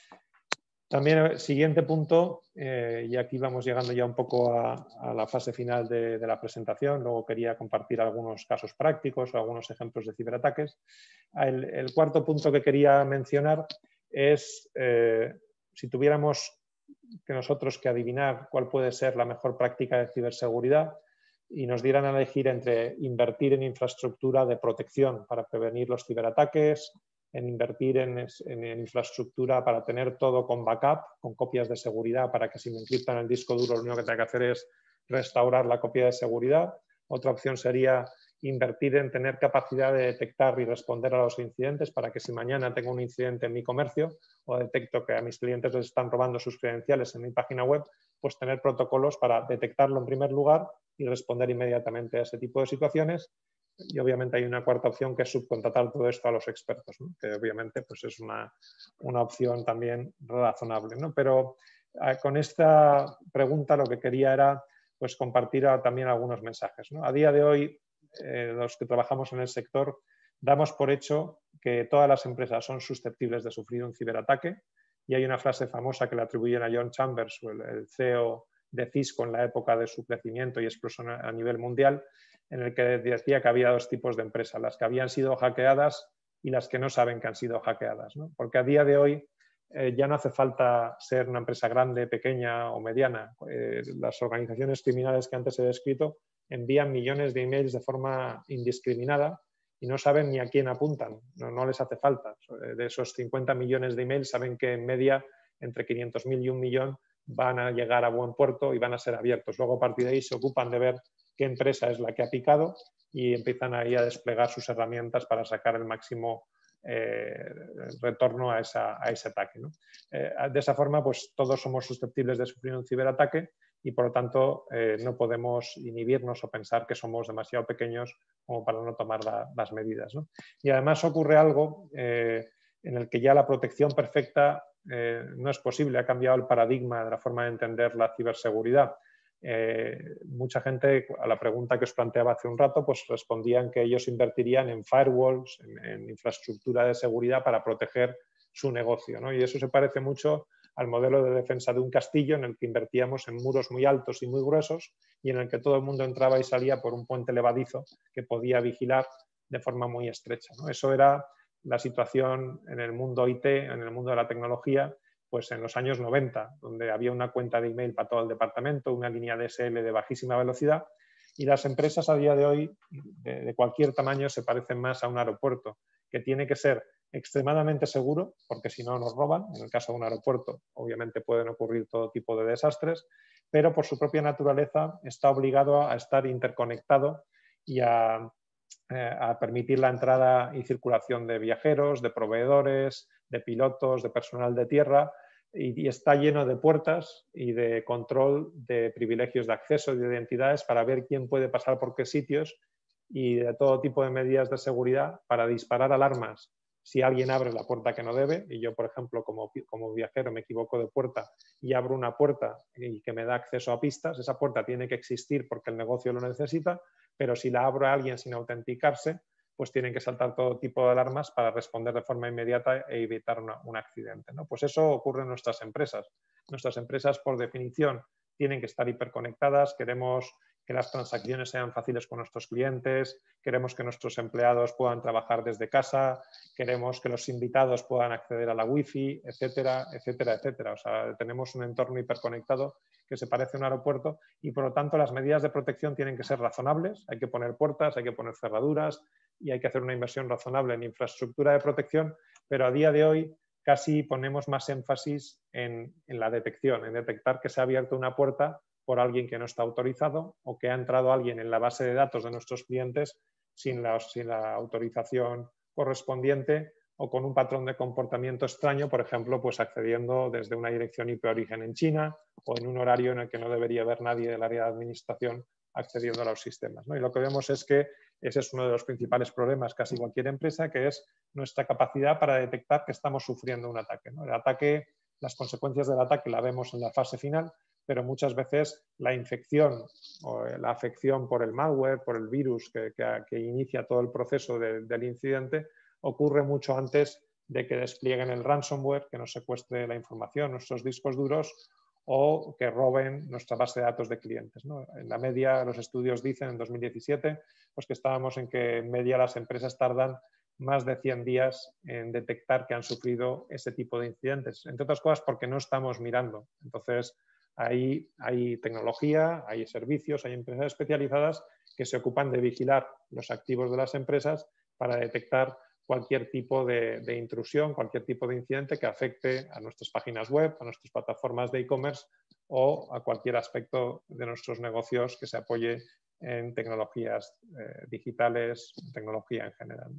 También el siguiente punto, eh, y aquí vamos llegando ya un poco a, a la fase final de, de la presentación, luego quería compartir algunos casos prácticos o algunos ejemplos de ciberataques. El, el cuarto punto que quería mencionar es, eh, si tuviéramos que nosotros que adivinar cuál puede ser la mejor práctica de ciberseguridad y nos dieran a elegir entre invertir en infraestructura de protección para prevenir los ciberataques, en invertir en, en, en infraestructura para tener todo con backup, con copias de seguridad para que si me encriptan el disco duro lo único que tenga que hacer es restaurar la copia de seguridad. Otra opción sería invertir en tener capacidad de detectar y responder a los incidentes para que si mañana tengo un incidente en mi comercio o detecto que a mis clientes les están robando sus credenciales en mi página web, pues tener protocolos para detectarlo en primer lugar y responder inmediatamente a ese tipo de situaciones. Y obviamente hay una cuarta opción que es subcontratar todo esto a los expertos, ¿no? Que obviamente pues es una, una opción también razonable, ¿no? Pero eh, con esta pregunta lo que quería era pues, compartir a, también algunos mensajes, ¿no? A día de hoy, eh, los que trabajamos en el sector, damos por hecho que todas las empresas son susceptibles de sufrir un ciberataque y hay una frase famosa que le atribuyen a John Chambers, el, el C E O de Cisco en la época de su crecimiento y explosión a nivel mundial, en el que decía que había dos tipos de empresas, las que habían sido hackeadas y las que no saben que han sido hackeadas, ¿no? Porque a día de hoy eh, ya no hace falta ser una empresa grande, pequeña o mediana. Eh, las organizaciones criminales que antes he descrito envían millones de emails de forma indiscriminada y no saben ni a quién apuntan, no, no les hace falta. De esos cincuenta millones de emails saben que en media entre quinientos mil y un millón van a llegar a buen puerto y van a ser abiertos. Luego a partir de ahí se ocupan de ver qué empresa es la que ha picado y empiezan ahí a desplegar sus herramientas para sacar el máximo eh, retorno a, esa, a ese ataque, ¿no? Eh, de esa forma, pues todos somos susceptibles de sufrir un ciberataque y por lo tanto eh, no podemos inhibirnos o pensar que somos demasiado pequeños como para no tomar la, las medidas, ¿no? Y además ocurre algo eh, en el que ya la protección perfecta eh, no es posible, ha cambiado el paradigma de la forma de entender la ciberseguridad. Eh, mucha gente a la pregunta que os planteaba hace un rato pues respondían que ellos invertirían en firewalls, en, en infraestructura de seguridad para proteger su negocio, ¿no? Y eso se parece mucho al modelo de defensa de un castillo en el que invertíamos en muros muy altos y muy gruesos y en el que todo el mundo entraba y salía por un puente levadizo que podía vigilar de forma muy estrecha, ¿no? Eso era la situación en el mundo I T, en el mundo de la tecnología, pues en los años noventa, donde había una cuenta de email para todo el departamento, una línea D S L de bajísima velocidad y las empresas a día de hoy de, de cualquier tamaño se parecen más a un aeropuerto, que tiene que ser extremadamente seguro, porque si no nos roban. En el caso de un aeropuerto, obviamente pueden ocurrir todo tipo de desastres, pero por su propia naturaleza está obligado a estar interconectado y a, eh, a permitir la entrada y circulación de viajeros, de proveedores, de pilotos, de personal de tierra, y, y está lleno de puertas y de control de privilegios de acceso y de identidades para ver quién puede pasar por qué sitios y de todo tipo de medidas de seguridad para disparar alarmas si alguien abre la puerta que no debe, y yo, por ejemplo, como, como viajero me equivoco de puerta y abro una puerta y que me da acceso a pistas, esa puerta tiene que existir porque el negocio lo necesita, pero si la abro a alguien sin autenticarse, pues tienen que saltar todo tipo de alarmas para responder de forma inmediata e evitar una, un accidente, ¿no? Pues eso ocurre en nuestras empresas. Nuestras empresas, por definición, tienen que estar hiperconectadas, queremos que las transacciones sean fáciles con nuestros clientes, queremos que nuestros empleados puedan trabajar desde casa, queremos que los invitados puedan acceder a la wifi, etcétera, etcétera, etcétera. O sea, tenemos un entorno hiperconectado que se parece a un aeropuerto y, por lo tanto, las medidas de protección tienen que ser razonables. Hay que poner puertas, hay que poner cerraduras y hay que hacer una inversión razonable en infraestructura de protección, pero a día de hoy casi ponemos más énfasis en, en la detección, en detectar que se ha abierto una puerta por alguien que no está autorizado o que ha entrado alguien en la base de datos de nuestros clientes sin la, sin la autorización correspondiente o con un patrón de comportamiento extraño, por ejemplo, pues accediendo desde una dirección I P origen en China o en un horario en el que no debería haber nadie del área de administración accediendo a los sistemas, ¿no? Y lo que vemos es que ese es uno de los principales problemas casi cualquier empresa, que es nuestra capacidad para detectar que estamos sufriendo un ataque, ¿no? El ataque, las consecuencias del ataque la vemos en la fase final, pero muchas veces la infección o la afección por el malware, por el virus que, que, que inicia todo el proceso de, del incidente, ocurre mucho antes de que desplieguen el ransomware, que nos secuestre la información, nuestros discos duros, o que roben nuestra base de datos de clientes, ¿no? En la media, los estudios dicen en dos mil diecisiete pues que estábamos en que en media las empresas tardan más de cien días en detectar que han sufrido ese tipo de incidentes, entre otras cosas porque no estamos mirando. Entonces, ahí hay tecnología, hay servicios, hay empresas especializadas que se ocupan de vigilar los activos de las empresas para detectar cualquier tipo de, de intrusión, cualquier tipo de incidente que afecte a nuestras páginas web, a nuestras plataformas de e-commerce o a cualquier aspecto de nuestros negocios que se apoye en tecnologías eh, digitales, tecnología en general.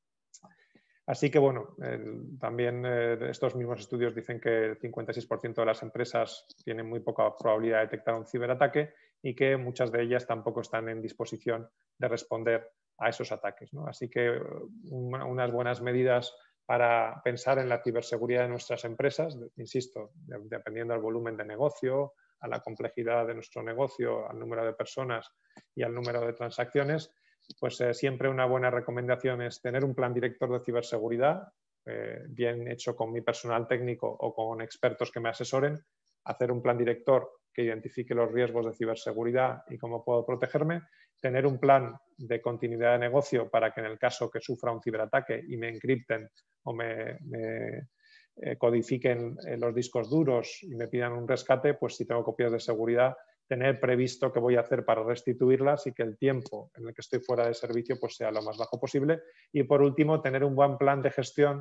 Así que, bueno, el, también eh, estos mismos estudios dicen que el cincuenta y seis por ciento de las empresas tienen muy poca probabilidad de detectar un ciberataque y que muchas de ellas tampoco están en disposición de responder a esos ataques, ¿no? Así que una, unas buenas medidas para pensar en la ciberseguridad de nuestras empresas, insisto, dependiendo del volumen de negocio, a la complejidad de nuestro negocio, al número de personas y al número de transacciones, pues eh, siempre una buena recomendación es tener un plan director de ciberseguridad, eh, bien hecho con mi personal técnico o con expertos que me asesoren, hacer un plan director que identifique los riesgos de ciberseguridad y cómo puedo protegerme, tener un plan de continuidad de negocio para que en el caso que sufra un ciberataque y me encripten o me, me eh, codifiquen eh, los discos duros y me pidan un rescate, pues si tengo copias de seguridad, tener previsto qué voy a hacer para restituirlas y que el tiempo en el que estoy fuera de servicio pues sea lo más bajo posible. Y por último, tener un buen plan de gestión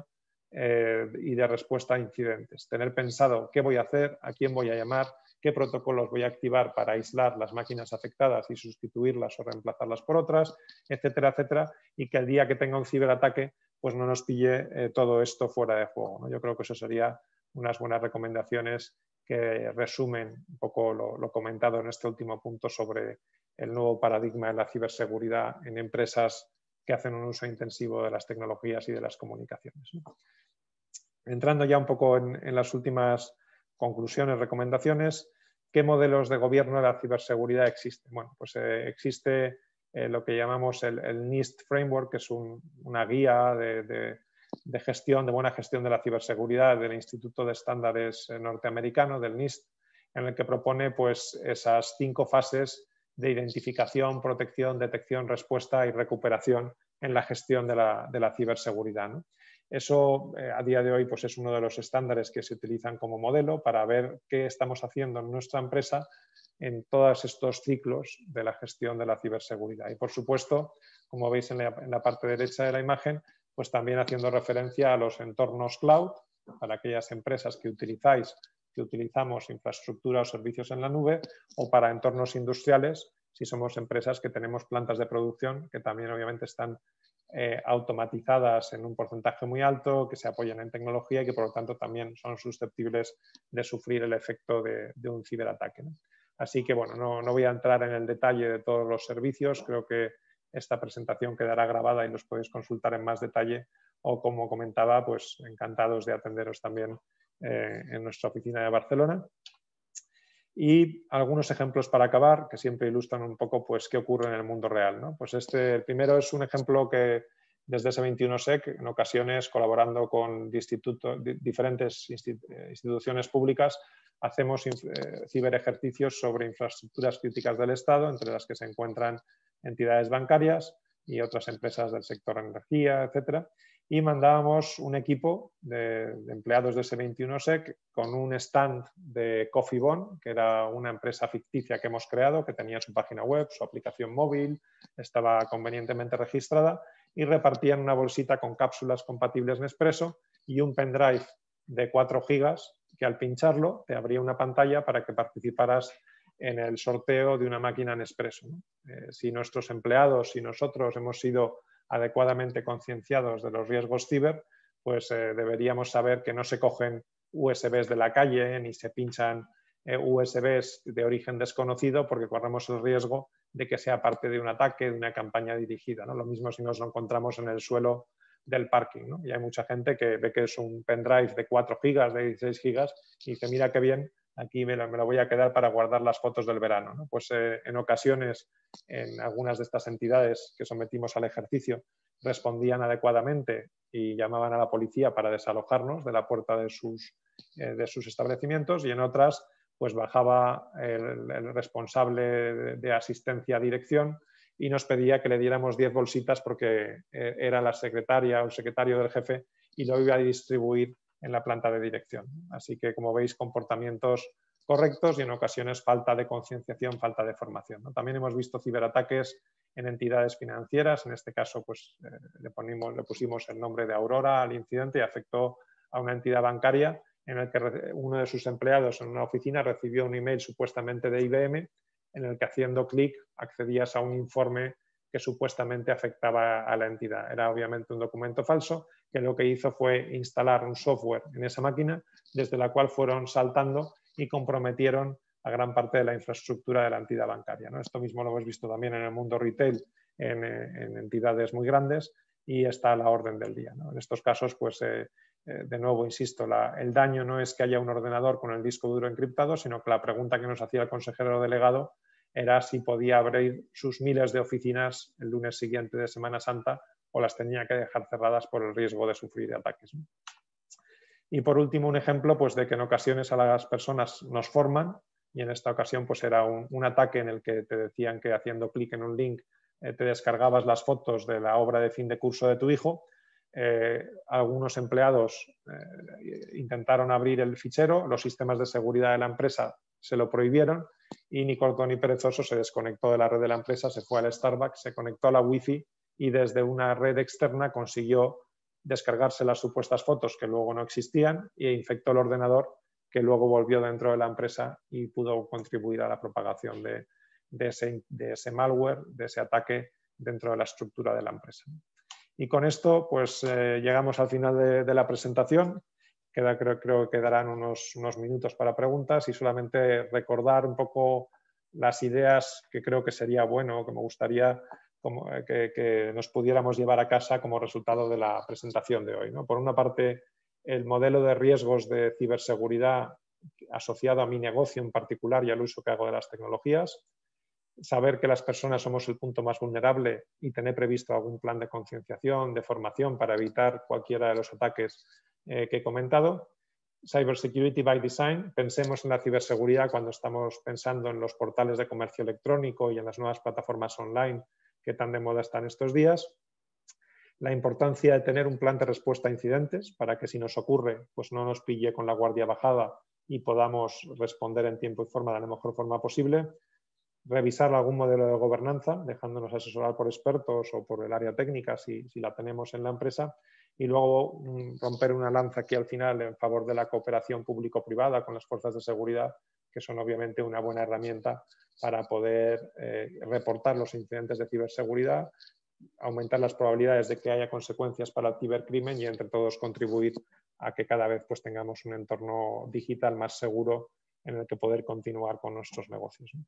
eh, y de respuesta a incidentes. Tener pensado qué voy a hacer, a quién voy a llamar, qué protocolos voy a activar para aislar las máquinas afectadas y sustituirlas o reemplazarlas por otras, etcétera, etcétera, y que el día que tenga un ciberataque pues no nos pille eh, todo esto fuera de juego, ¿no? Yo creo que eso sería unas buenas recomendaciones que resumen un poco lo, lo comentado en este último punto sobre el nuevo paradigma de la ciberseguridad en empresas que hacen un uso intensivo de las tecnologías y de las comunicaciones, ¿no? Entrando ya un poco en, en las últimas conclusiones, recomendaciones, ¿qué modelos de gobierno de la ciberseguridad existen? Bueno, pues eh, existe eh, lo que llamamos el, el NIST Framework, que es un, una guía de, de, de gestión, de buena gestión de la ciberseguridad del Instituto de Estándares norteamericano, del NIST, en el que propone pues, esas cinco fases de identificación, protección, detección, respuesta y recuperación en la gestión de la, de la ciberseguridad, ¿no? Eso eh, a día de hoy pues, es uno de los estándares que se utilizan como modelo para ver qué estamos haciendo en nuestra empresa en todos estos ciclos de la gestión de la ciberseguridad. Y por supuesto, como veis en la, en la parte derecha de la imagen, pues también haciendo referencia a los entornos cloud para aquellas empresas que utilizáis, que utilizamos infraestructura o servicios en la nube, o para entornos industriales si somos empresas que tenemos plantas de producción que también obviamente están Eh, automatizadas en un porcentaje muy alto, que se apoyan en tecnología y que por lo tanto también son susceptibles de sufrir el efecto de, de un ciberataque, ¿no? Así que bueno, no, no voy a entrar en el detalle de todos los servicios, creo que esta presentación quedará grabada y los podéis consultar en más detalle o como comentaba, pues encantados de atenderos también eh, en nuestra oficina de Barcelona. Y algunos ejemplos para acabar, que siempre ilustran un poco pues, qué ocurre en el mundo real, ¿no? Pues este, el primero es un ejemplo que desde ese veintiuno sec, en ocasiones colaborando con diferentes instituciones públicas, hacemos eh, ciberejercicios sobre infraestructuras críticas del Estado, entre las que se encuentran entidades bancarias y otras empresas del sector energía, etcétera. Y mandábamos un equipo de, de empleados de ese veintiuno sec con un stand de Coffee Bon, que era una empresa ficticia que hemos creado, que tenía su página web, su aplicación móvil, estaba convenientemente registrada, y repartían una bolsita con cápsulas compatibles Nespresso y un pendrive de cuatro gigas que al pincharlo te abría una pantalla para que participaras en el sorteo de una máquina Nespresso, ¿no? Eh, si nuestros empleados y nosotros hemos sido adecuadamente concienciados de los riesgos ciber, pues eh, deberíamos saber que no se cogen U S Bs de la calle ni se pinchan eh, U S Bs de origen desconocido, porque corremos el riesgo de que sea parte de un ataque, de una campaña dirigida, ¿no? Lo mismo si nos lo encontramos en el suelo del parking, ¿no? Y hay mucha gente que ve que es un pendrive de cuatro gigas, de dieciséis gigas, y dice, mira qué bien, aquí me lo, me lo voy a quedar para guardar las fotos del verano, ¿no? Pues eh, en ocasiones, en algunas de estas entidades que sometimos al ejercicio, respondían adecuadamente y llamaban a la policía para desalojarnos de la puerta de sus, eh, de sus establecimientos, y en otras pues bajaba el, el responsable de, de asistencia a dirección y nos pedía que le diéramos diez bolsitas porque eh, era la secretaria o el secretario del jefe y lo iba a distribuir en la planta de dirección. Así que, como veis, comportamientos correctos y en ocasiones falta de concienciación, falta de formación, ¿no? También hemos visto ciberataques en entidades financieras. En este caso, pues eh, le, ponimos, le pusimos el nombre de Aurora al incidente y afectó a una entidad bancaria en el que uno de sus empleados en una oficina recibió un email supuestamente de I B M en el que, haciendo clic, accedías a un informe que supuestamente afectaba a la entidad. Era obviamente un documento falso, que lo que hizo fue instalar un software en esa máquina desde la cual fueron saltando y comprometieron a gran parte de la infraestructura de la entidad bancaria, ¿no? Esto mismo lo hemos visto también en el mundo retail, en, en entidades muy grandes, y está a la orden del día, ¿no? En estos casos, pues eh, eh, de nuevo, insisto, la, el daño no es que haya un ordenador con el disco duro encriptado, sino que la pregunta que nos hacía el consejero delegado era si podía abrir sus miles de oficinas el lunes siguiente de Semana Santa o las tenía que dejar cerradas por el riesgo de sufrir ataques, ¿no? Y por último, un ejemplo pues, de que en ocasiones a las personas nos forman, y en esta ocasión pues, era un, un ataque en el que te decían que haciendo clic en un link eh, te descargabas las fotos de la obra de fin de curso de tu hijo. Eh, algunos empleados eh, intentaron abrir el fichero, los sistemas de seguridad de la empresa se lo prohibieron y ni corto ni perezoso se desconectó de la red de la empresa, se fue al Starbucks, se conectó a la Wi-Fi y desde una red externa consiguió descargarse las supuestas fotos que luego no existían e infectó el ordenador, que luego volvió dentro de la empresa y pudo contribuir a la propagación de, de, ese, de ese malware, de ese ataque dentro de la estructura de la empresa. Y con esto pues eh, llegamos al final de, de la presentación. Queda, creo, creo que quedarán unos, unos minutos para preguntas y solamente recordar un poco las ideas que creo que sería bueno, que me gustaría como, que, que nos pudiéramos llevar a casa como resultado de la presentación de hoy, ¿no? Por una parte, el modelo de riesgos de ciberseguridad asociado a mi negocio en particular y al uso que hago de las tecnologías. Saber que las personas somos el punto más vulnerable y tener previsto algún plan de concienciación, de formación para evitar cualquiera de los ataques eh, que he comentado. Cybersecurity by design. Pensemos en la ciberseguridad cuando estamos pensando en los portales de comercio electrónico y en las nuevas plataformas online que tan de moda están estos días. La importancia de tener un plan de respuesta a incidentes para que si nos ocurre, pues no nos pille con la guardia bajada y podamos responder en tiempo y forma de la mejor forma posible. Revisar algún modelo de gobernanza, dejándonos asesorar por expertos o por el área técnica si, si la tenemos en la empresa. Y luego mm, romper una lanza aquí al final en favor de la cooperación público-privada con las fuerzas de seguridad, que son obviamente una buena herramienta para poder eh, reportar los incidentes de ciberseguridad, aumentar las probabilidades de que haya consecuencias para el cibercrimen y entre todos contribuir a que cada vez pues, tengamos un entorno digital más seguro en el que poder continuar con nuestros negocios, ¿no?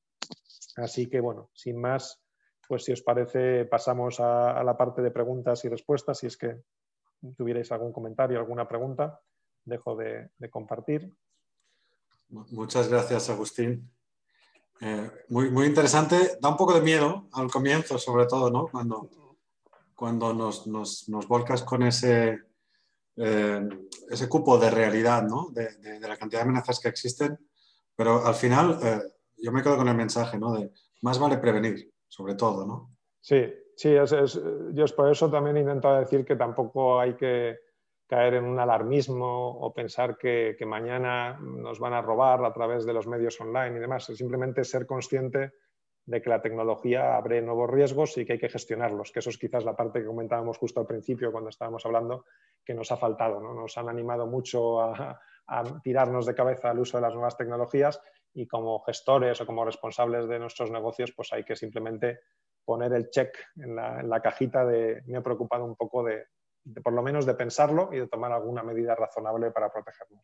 Así que, bueno, sin más, pues si os parece, pasamos a, a la parte de preguntas y respuestas. Si es que tuvierais algún comentario, alguna pregunta, dejo de, de compartir. Muchas gracias, Agustín. Eh, muy, muy interesante. Da un poco de miedo al comienzo, sobre todo, ¿no? Cuando, cuando nos, nos, nos volcas con ese, eh, ese cupo de realidad, ¿no? De, de, de la cantidad de amenazas que existen. Pero al final, eh, yo me quedo con el mensaje, ¿no? De más vale prevenir, sobre todo, ¿no? Sí, sí, es, es, yo es por eso también he intentado decir que tampoco hay que caer en un alarmismo o pensar que, que mañana nos van a robar a través de los medios online y demás. Es simplemente ser consciente de que la tecnología abre nuevos riesgos y que hay que gestionarlos, que eso es quizás la parte que comentábamos justo al principio cuando estábamos hablando, que nos ha faltado, ¿no? Nos han animado mucho a, a tirarnos de cabeza al uso de las nuevas tecnologías y como gestores o como responsables de nuestros negocios, pues hay que simplemente poner el check en la, en la cajita de me he preocupado un poco de, de por lo menos de pensarlo y de tomar alguna medida razonable para protegernos.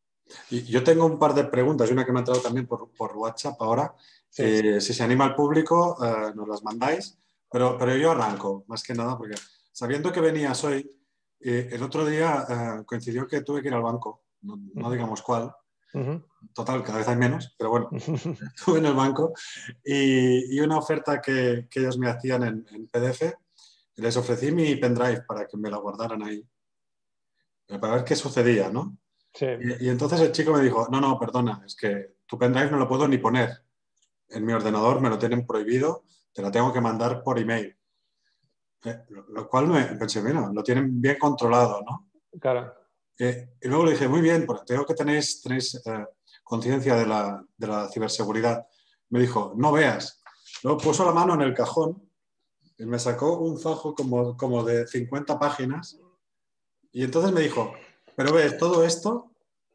Y yo tengo un par de preguntas y una que me ha entrado también por, por WhatsApp ahora. Sí. Eh, si se anima el público, eh, nos las mandáis, pero, pero yo arranco, más que nada, porque sabiendo que venías hoy, eh, el otro día eh, coincidió que tuve que ir al banco, no, no digamos cuál, uh-huh. Total, cada vez hay menos, pero bueno, estuve en el banco y, y una oferta que, que ellos me hacían en, en P D F, les ofrecí mi pendrive para que me la guardaran ahí, para ver qué sucedía, ¿no? Sí. Y, y entonces el chico me dijo, no, no, perdona, es que tu pendrive no lo puedo ni poner en mi ordenador, me lo tienen prohibido, te la tengo que mandar por email. Eh, lo, lo cual me pensé, mira, lo tienen bien controlado, ¿no? Claro. Eh, y luego le dije, muy bien, porque tengo que tenéis, tenéis eh, conciencia de la, de la ciberseguridad. Me dijo, no veas. Luego puso la mano en el cajón y me sacó un fajo como, como de cincuenta páginas y entonces me dijo, pero ves, todo esto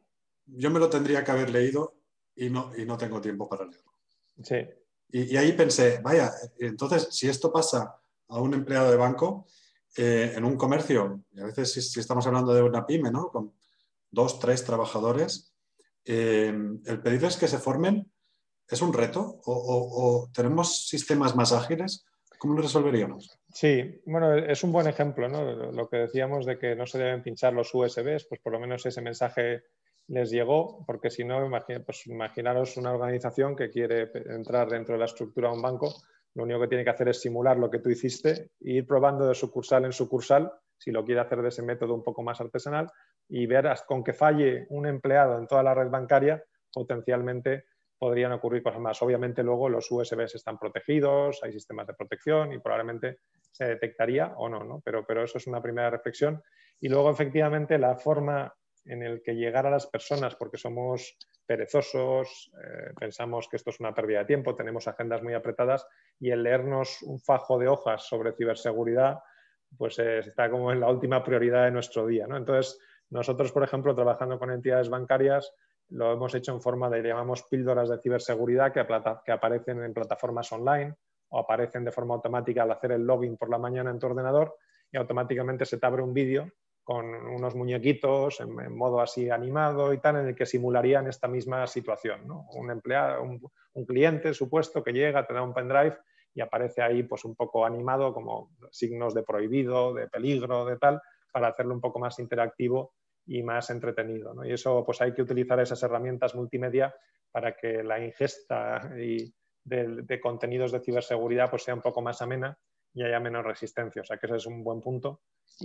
yo me lo tendría que haber leído y no, y no tengo tiempo para leerlo. Sí. Y, y ahí pensé, vaya, entonces si esto pasa a un empleado de banco, eh, en un comercio, y a veces si, si estamos hablando de una pyme, ¿no? Con dos, tres trabajadores, eh, el pedirles que se formen es un reto o, o, o tenemos sistemas más ágiles. ¿Cómo lo resolveríamos? Sí, bueno, es un buen ejemplo, ¿no? Lo que decíamos de que no se deben pinchar los U S Bs, pues por lo menos ese mensaje les llegó, porque si no, pues imaginaros una organización que quiere entrar dentro de la estructura de un banco, lo único que tiene que hacer es simular lo que tú hiciste e ir probando de sucursal en sucursal, si lo quiere hacer de ese método un poco más artesanal, y ver con que falle un empleado en toda la red bancaria, potencialmente podrían ocurrir cosas más. Obviamente luego los U S Bs están protegidos, hay sistemas de protección y probablemente se detectaría o no, ¿no? Pero, pero eso es una primera reflexión. Y luego, efectivamente, la forma en el que llegar a las personas, porque somos perezosos, eh, pensamos que esto es una pérdida de tiempo, tenemos agendas muy apretadas y el leernos un fajo de hojas sobre ciberseguridad, pues eh, está como en la última prioridad de nuestro día, ¿no? Entonces, nosotros, por ejemplo, trabajando con entidades bancarias, lo hemos hecho en forma de, llamamos píldoras de ciberseguridad que, que aparecen en plataformas online o aparecen de forma automática al hacer el login por la mañana en tu ordenador y automáticamente se te abre un vídeo con unos muñequitos en, en modo así animado y tal, en el que simularían esta misma situación, ¿no? Un empleado, un, un cliente supuesto que llega, te da un pendrive y aparece ahí pues un poco animado como signos de prohibido, de peligro, de tal, para hacerlo un poco más interactivo y más entretenido, ¿no? Y eso pues hay que utilizar esas herramientas multimedia para que la ingesta y de, de contenidos de ciberseguridad pues sea un poco más amena y haya menos resistencia. O sea que ese es un buen punto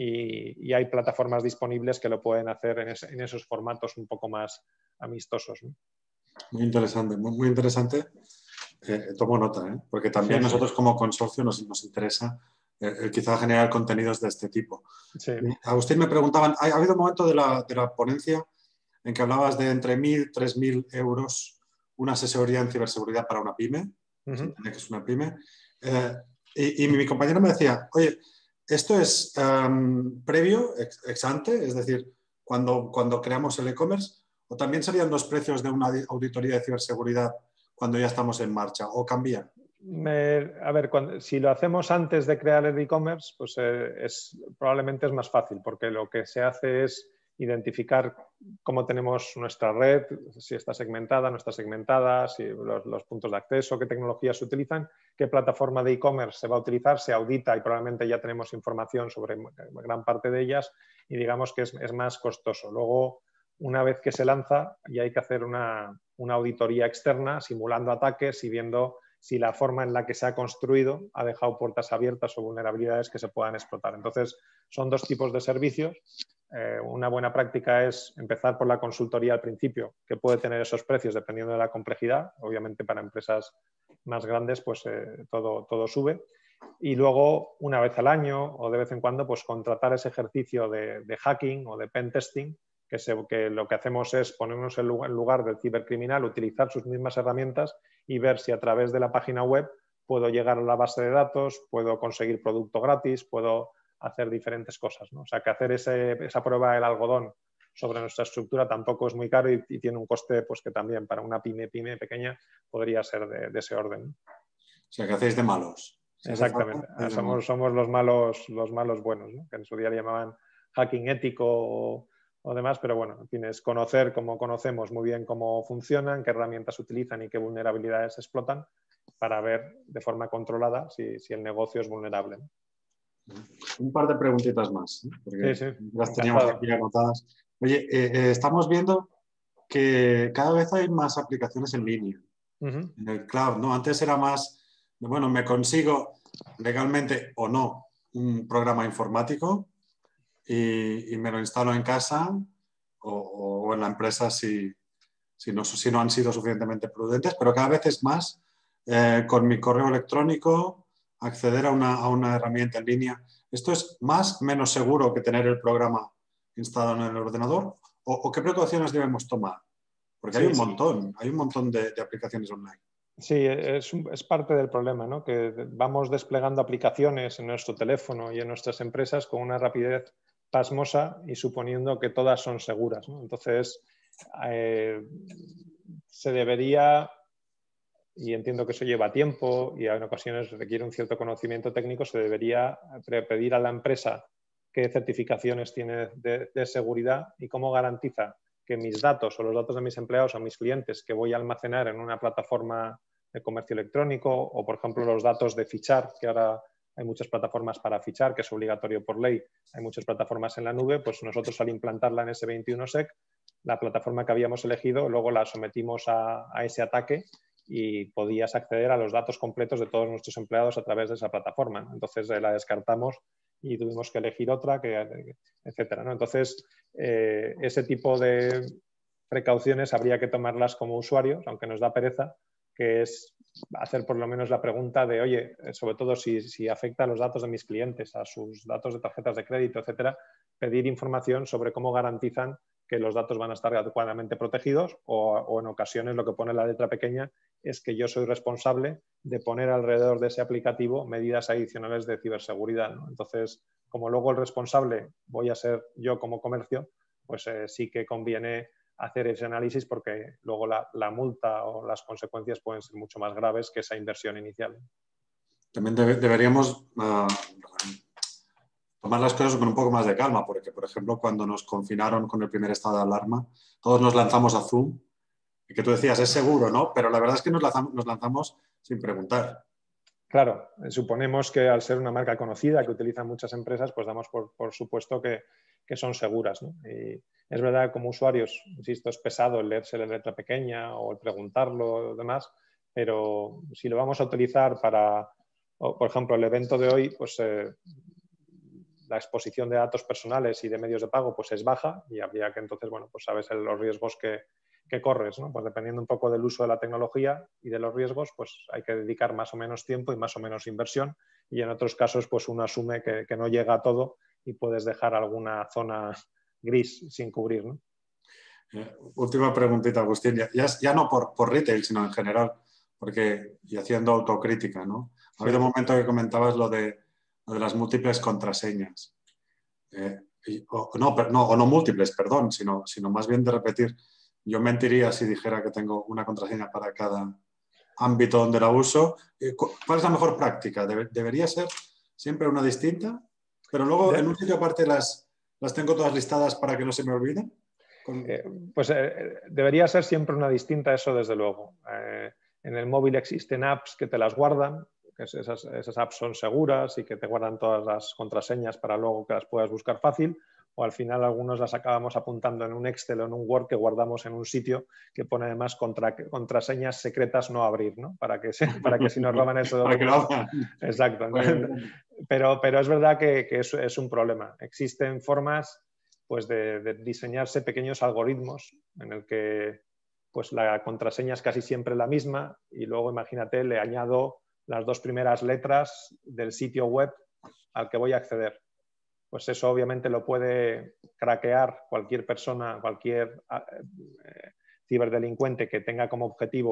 y, y hay plataformas disponibles que lo pueden hacer en, ese, en esos formatos un poco más amistosos, ¿no? Muy interesante, muy, muy interesante. Eh, tomo nota, ¿eh? Porque también sí, nosotros sí. como consorcio nos, nos interesa eh, el quizá generar contenidos de este tipo. Sí. Agustín, me preguntaban, ¿ha, ha habido un momento de la, de la ponencia en que hablabas de entre mil, tres mil euros una asesoría en ciberseguridad para una pyme? Uh-huh. Se entiende que es una pyme. Eh, y, y mi compañero me decía, oye, ¿esto es um, previo, ex, ex ante? Es decir, cuando, cuando creamos el e-commerce, ¿o también serían los precios de una auditoría de ciberseguridad cuando ya estamos en marcha, o cambian? Me, a ver, cuando, si lo hacemos antes de crear el e-commerce, pues eh, es, probablemente es más fácil, porque lo que se hace es identificar cómo tenemos nuestra red, si está segmentada, no está segmentada, si los, los puntos de acceso, qué tecnologías se utilizan, qué plataforma de e-commerce se va a utilizar, se audita y probablemente ya tenemos información sobre gran parte de ellas y digamos que es, es más costoso. Luego, una vez que se lanza, ya hay que hacer una, una auditoría externa simulando ataques y viendo si la forma en la que se ha construido ha dejado puertas abiertas o vulnerabilidades que se puedan explotar. Entonces, son dos tipos de servicios. Eh, una buena práctica es empezar por la consultoría al principio, que puede tener esos precios dependiendo de la complejidad. Obviamente, para empresas más grandes, pues eh, todo, todo sube. Y luego, una vez al año o de vez en cuando, pues contratar ese ejercicio de, de hacking o de pen testing, que, se, que lo que hacemos es ponernos en lugar, en lugar del cibercriminal, utilizar sus mismas herramientas y ver si a través de la página web puedo llegar a la base de datos, puedo conseguir producto gratis, puedo hacer diferentes cosas, ¿no? O sea, que hacer ese, esa prueba del algodón sobre nuestra estructura tampoco es muy caro y, y tiene un coste pues, que también para una pyme, pyme pequeña podría ser de, de ese orden, ¿no? O sea, que hacéis de malos. Si Exactamente. falta, somos, malos. somos los malos, los malos buenos, ¿no? Que en su día le llamaban hacking ético o, o demás, pero bueno, en fin, es conocer cómo conocemos muy bien cómo funcionan, qué herramientas utilizan y qué vulnerabilidades explotan para ver de forma controlada si, si el negocio es vulnerable, ¿no? Un par de preguntitas más, ¿eh? Porque Sí, sí, las teníamos encantado. aquí anotadas. Oye, eh, eh, estamos viendo que cada vez hay más aplicaciones en línea, Uh-huh. en el cloud, ¿no? Antes era más, bueno, me consigo legalmente o no un programa informático y, y me lo instalo en casa o, o en la empresa si, si, no, si no han sido suficientemente prudentes, pero cada vez es más eh, con mi correo electrónico acceder a una, a una herramienta en línea. ¿Esto es más, menos seguro que tener el programa instalado en el ordenador? ¿O, o qué precauciones debemos tomar? Porque hay Sí, un montón, hay un montón de, de aplicaciones online. sí, es, es parte del problema, ¿no? Que vamos desplegando aplicaciones en nuestro teléfono y en nuestras empresas con una rapidez pasmosa y suponiendo que todas son seguras, ¿no? Entonces, eh, se debería, y entiendo que eso lleva tiempo y en ocasiones requiere un cierto conocimiento técnico, se debería pedir a la empresa qué certificaciones tiene de, de seguridad y cómo garantiza que mis datos o los datos de mis empleados o mis clientes que voy a almacenar en una plataforma de comercio electrónico o, por ejemplo, los datos de fichar, que ahora hay muchas plataformas para fichar, que es obligatorio por ley, hay muchas plataformas en la nube, pues nosotros al implantarla en ese veintiuno sec, la plataforma que habíamos elegido, luego la sometimos a, a ese ataque y podías acceder a los datos completos de todos nuestros empleados a través de esa plataforma. Entonces eh, la descartamos y tuvimos que elegir otra, que, etcétera, ¿no? Entonces, eh, ese tipo de precauciones habría que tomarlas como usuarios, aunque nos da pereza, que es hacer por lo menos la pregunta de, oye, sobre todo si, si afecta a los datos de mis clientes, a sus datos de tarjetas de crédito, etcétera, pedir información sobre cómo garantizan que los datos van a estar adecuadamente protegidos o, o en ocasiones lo que pone la letra pequeña es que yo soy responsable de poner alrededor de ese aplicativo medidas adicionales de ciberseguridad, ¿no? Entonces, como luego el responsable voy a ser yo como comercio, pues eh, sí que conviene hacer ese análisis porque luego la, la multa o las consecuencias pueden ser mucho más graves que esa inversión inicial. También debe, deberíamos uh, tomar las cosas con un poco más de calma, porque, por ejemplo, cuando nos confinaron con el primer estado de alarma, todos nos lanzamos a Zoom, y que tú decías, es seguro, ¿no? Pero la verdad es que nos lanzamos, nos lanzamos sin preguntar. Claro, suponemos que al ser una marca conocida que utilizan muchas empresas, pues damos por, por supuesto que, que son seguras, ¿no? Y es verdad que como usuarios, insisto, es pesado el leerse la letra pequeña o el preguntarlo y demás, pero si lo vamos a utilizar para, por ejemplo, el evento de hoy, pues eh, la exposición de datos personales y de medios de pago pues es baja y habría que entonces, bueno, pues sabes los riesgos que, que corres, ¿no? Pues dependiendo un poco del uso de la tecnología y de los riesgos, pues hay que dedicar más o menos tiempo y más o menos inversión y en otros casos pues uno asume que, que no llega a todo y puedes dejar alguna zona gris sin cubrir, ¿no? Eh, última preguntita, Agustín, ya, ya, ya no por, por retail, sino en general, porque y haciendo autocrítica, ¿no? Ha Sí. habido un momento que comentabas lo de, lo de las múltiples contraseñas. Eh, y, o, no, no, o no múltiples, perdón, sino, sino más bien de repetir. Yo mentiría si dijera que tengo una contraseña para cada ámbito donde la uso. ¿Cuál es la mejor práctica? ¿Debería ser siempre una distinta? Pero luego en un sitio aparte las, las tengo todas listadas para que no se me olviden. Con... Eh, pues eh, debería ser siempre una distinta, eso desde luego. Eh, en el móvil existen apps que te las guardan, que esas, esas apps son seguras y que te guardan todas las contraseñas para luego que las puedas buscar fácil, o al final algunos las acabamos apuntando en un Excel o en un Word que guardamos en un sitio que pone además contra, contraseñas secretas no abrir, ¿no? Para que, se, para que si nos roban eso de otro modo. Exacto. Pero, pero es verdad que, que es, es un problema. Existen formas pues de, de diseñarse pequeños algoritmos en el que pues la contraseña es casi siempre la misma y luego imagínate le añado las dos primeras letras del sitio web al que voy a acceder. Pues eso obviamente lo puede craquear cualquier persona, cualquier eh, ciberdelincuente que tenga como objetivo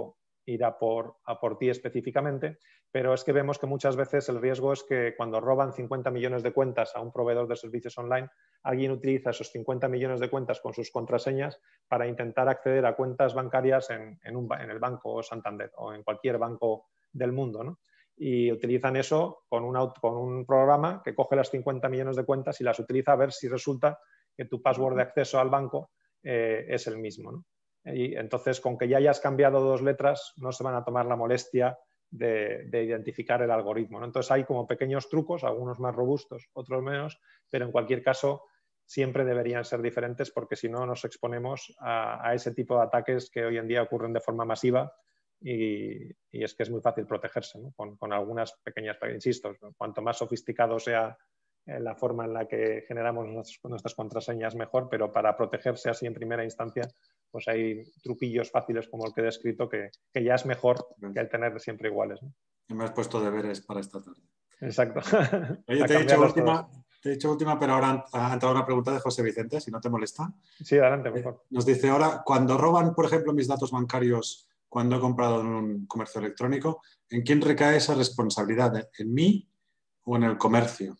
ir a por, a por ti específicamente, pero es que vemos que muchas veces el riesgo es que cuando roban cincuenta millones de cuentas a un proveedor de servicios online, alguien utiliza esos cincuenta millones de cuentas con sus contraseñas para intentar acceder a cuentas bancarias en, en, un, en el Banco Santander o en cualquier banco del mundo, ¿no? Y utilizan eso con un, con un programa que coge las cincuenta millones de cuentas y las utiliza a ver si resulta que tu password de acceso al banco eh, es el mismo, ¿no? Y entonces, con que ya hayas cambiado dos letras, no se van a tomar la molestia de, de identificar el algoritmo, ¿no? Entonces, hay como pequeños trucos, algunos más robustos, otros menos, pero en cualquier caso siempre deberían ser diferentes porque si no nos exponemos a, a ese tipo de ataques que hoy en día ocurren de forma masiva y, y es que es muy fácil protegerse, ¿no? con, con algunas pequeñas, insisto, ¿no? Cuanto más sofisticado sea la forma en la que generamos nuestras contraseñas mejor, pero para protegerse así en primera instancia, pues hay truquillos fáciles como el que he descrito que, que ya es mejor que el tener siempre iguales, ¿no? Y me has puesto deberes para esta tarde. Exacto. Oye, te he, dicho última, te he dicho última, pero ahora ha entrado una pregunta de José Vicente, si no te molesta. Sí, adelante, mejor. Nos dice ahora, cuando roban, por ejemplo, mis datos bancarios cuando he comprado en un comercio electrónico, ¿en quién recae esa responsabilidad? ¿En mí o en el comercio?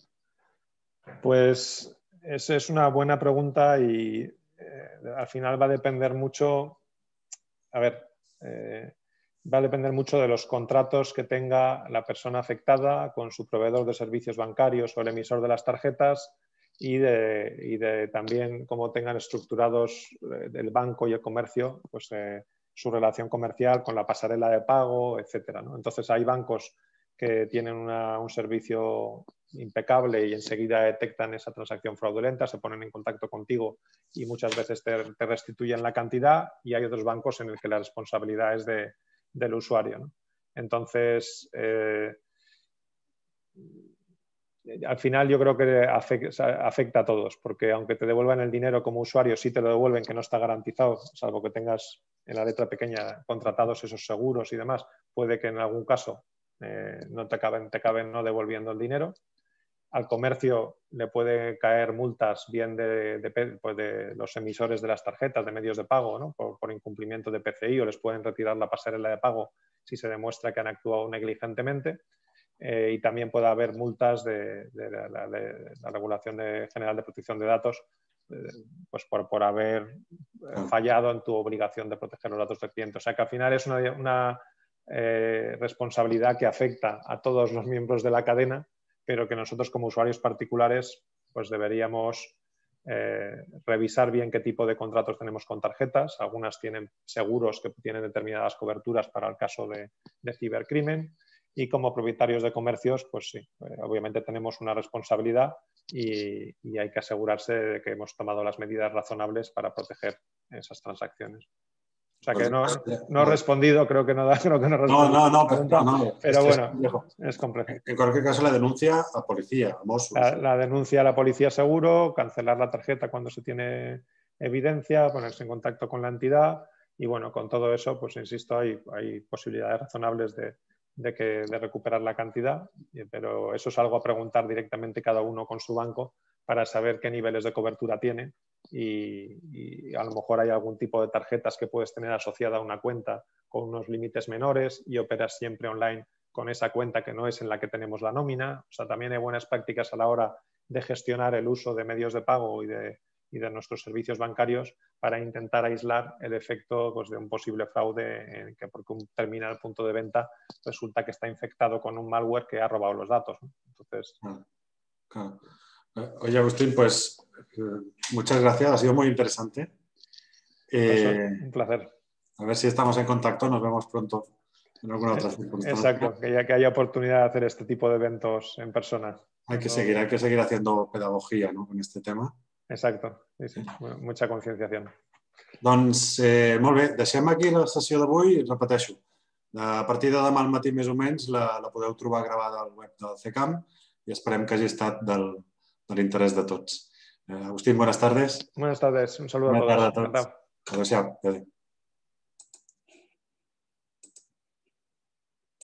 Pues esa es una buena pregunta y eh, al final va a depender mucho, a ver, eh, va a depender mucho de los contratos que tenga la persona afectada con su proveedor de servicios bancarios o el emisor de las tarjetas y de, y de también cómo tengan estructurados el banco y el comercio, pues eh, su relación comercial con la pasarela de pago, etcétera, ¿no? Entonces hay bancos que tienen una, un servicio impecable y enseguida detectan esa transacción fraudulenta, se ponen en contacto contigo y muchas veces te, te restituyen la cantidad, y hay otros bancos en el que la responsabilidad es de, del usuario, ¿no? Entonces, eh, al final yo creo que afecta, afecta a todos, porque aunque te devuelvan el dinero como usuario, sí te lo devuelven, que no está garantizado, salvo que tengas en la letra pequeña contratados esos seguros y demás, puede que en algún caso eh, no te acaben, te acaben no devolviendo el dinero. Al comercio le pueden caer multas bien de, de, pues de los emisores de las tarjetas, de medios de pago, ¿no? por, por incumplimiento de P C I, o les pueden retirar la pasarela de pago si se demuestra que han actuado negligentemente. Eh, y también puede haber multas de, de, de, de, de la Regulación de, General de Protección de Datos eh, pues por, por haber fallado en tu obligación de proteger los datos del cliente. O sea que al final es una, una eh, responsabilidad que afecta a todos los miembros de la cadena, pero que nosotros como usuarios particulares pues deberíamos eh, revisar bien qué tipo de contratos tenemos con tarjetas. Algunas tienen seguros que tienen determinadas coberturas para el caso de, de cibercrimen, y como propietarios de comercios, pues sí, eh, obviamente tenemos una responsabilidad y, y hay que asegurarse de que hemos tomado las medidas razonables para proteger esas transacciones. O sea que no, no he respondido, creo que no, da, creo que no he respondido. No, no, no, pregunta, no, no, pero es bueno, es, es complejo. En cualquier caso, la denuncia a policía, a Mossos. La, la denuncia a la policía seguro, cancelar la tarjeta cuando se tiene evidencia, ponerse en contacto con la entidad y bueno, con todo eso, pues insisto, hay, hay posibilidades razonables de, de, que, de recuperar la cantidad, pero eso es algo a preguntar directamente cada uno con su banco para saber qué niveles de cobertura tiene. Y, y a lo mejor hay algún tipo de tarjetas que puedes tener asociada a una cuenta con unos límites menores y operas siempre online con esa cuenta que no es en la que tenemos la nómina. O sea, también hay buenas prácticas a la hora de gestionar el uso de medios de pago y de, y de nuestros servicios bancarios para intentar aislar el efecto pues, de un posible fraude en que porque un terminal punto de venta resulta que está infectado con un malware que ha robado los datos, ¿no? Entonces... Claro, claro. Oye, Agustín, pues muchas gracias, ha sido muy interesante. Eh, un placer. A ver si estamos en contacto, nos vemos pronto en alguna otra circunstancia. Exacto, que ya que haya oportunidad de hacer este tipo de eventos en persona. Hay que seguir, hay que seguir haciendo pedagogía, ¿no?, con este tema. Exacto, sí, sí. Mucha concienciació. Doncs, eh, molt bé, deixem aquí la sessió d'avui, repeteixo. A partir de demà al matí més o menys la, la podeu trobar gravada al web del C CAM i esperem que hagi estat del, de l'interès de tots. Eh, Agustín, buenas tardes. Buenas tardes, un saludo Buenas a todos. Buenas tardes a tots. Adéu-siau.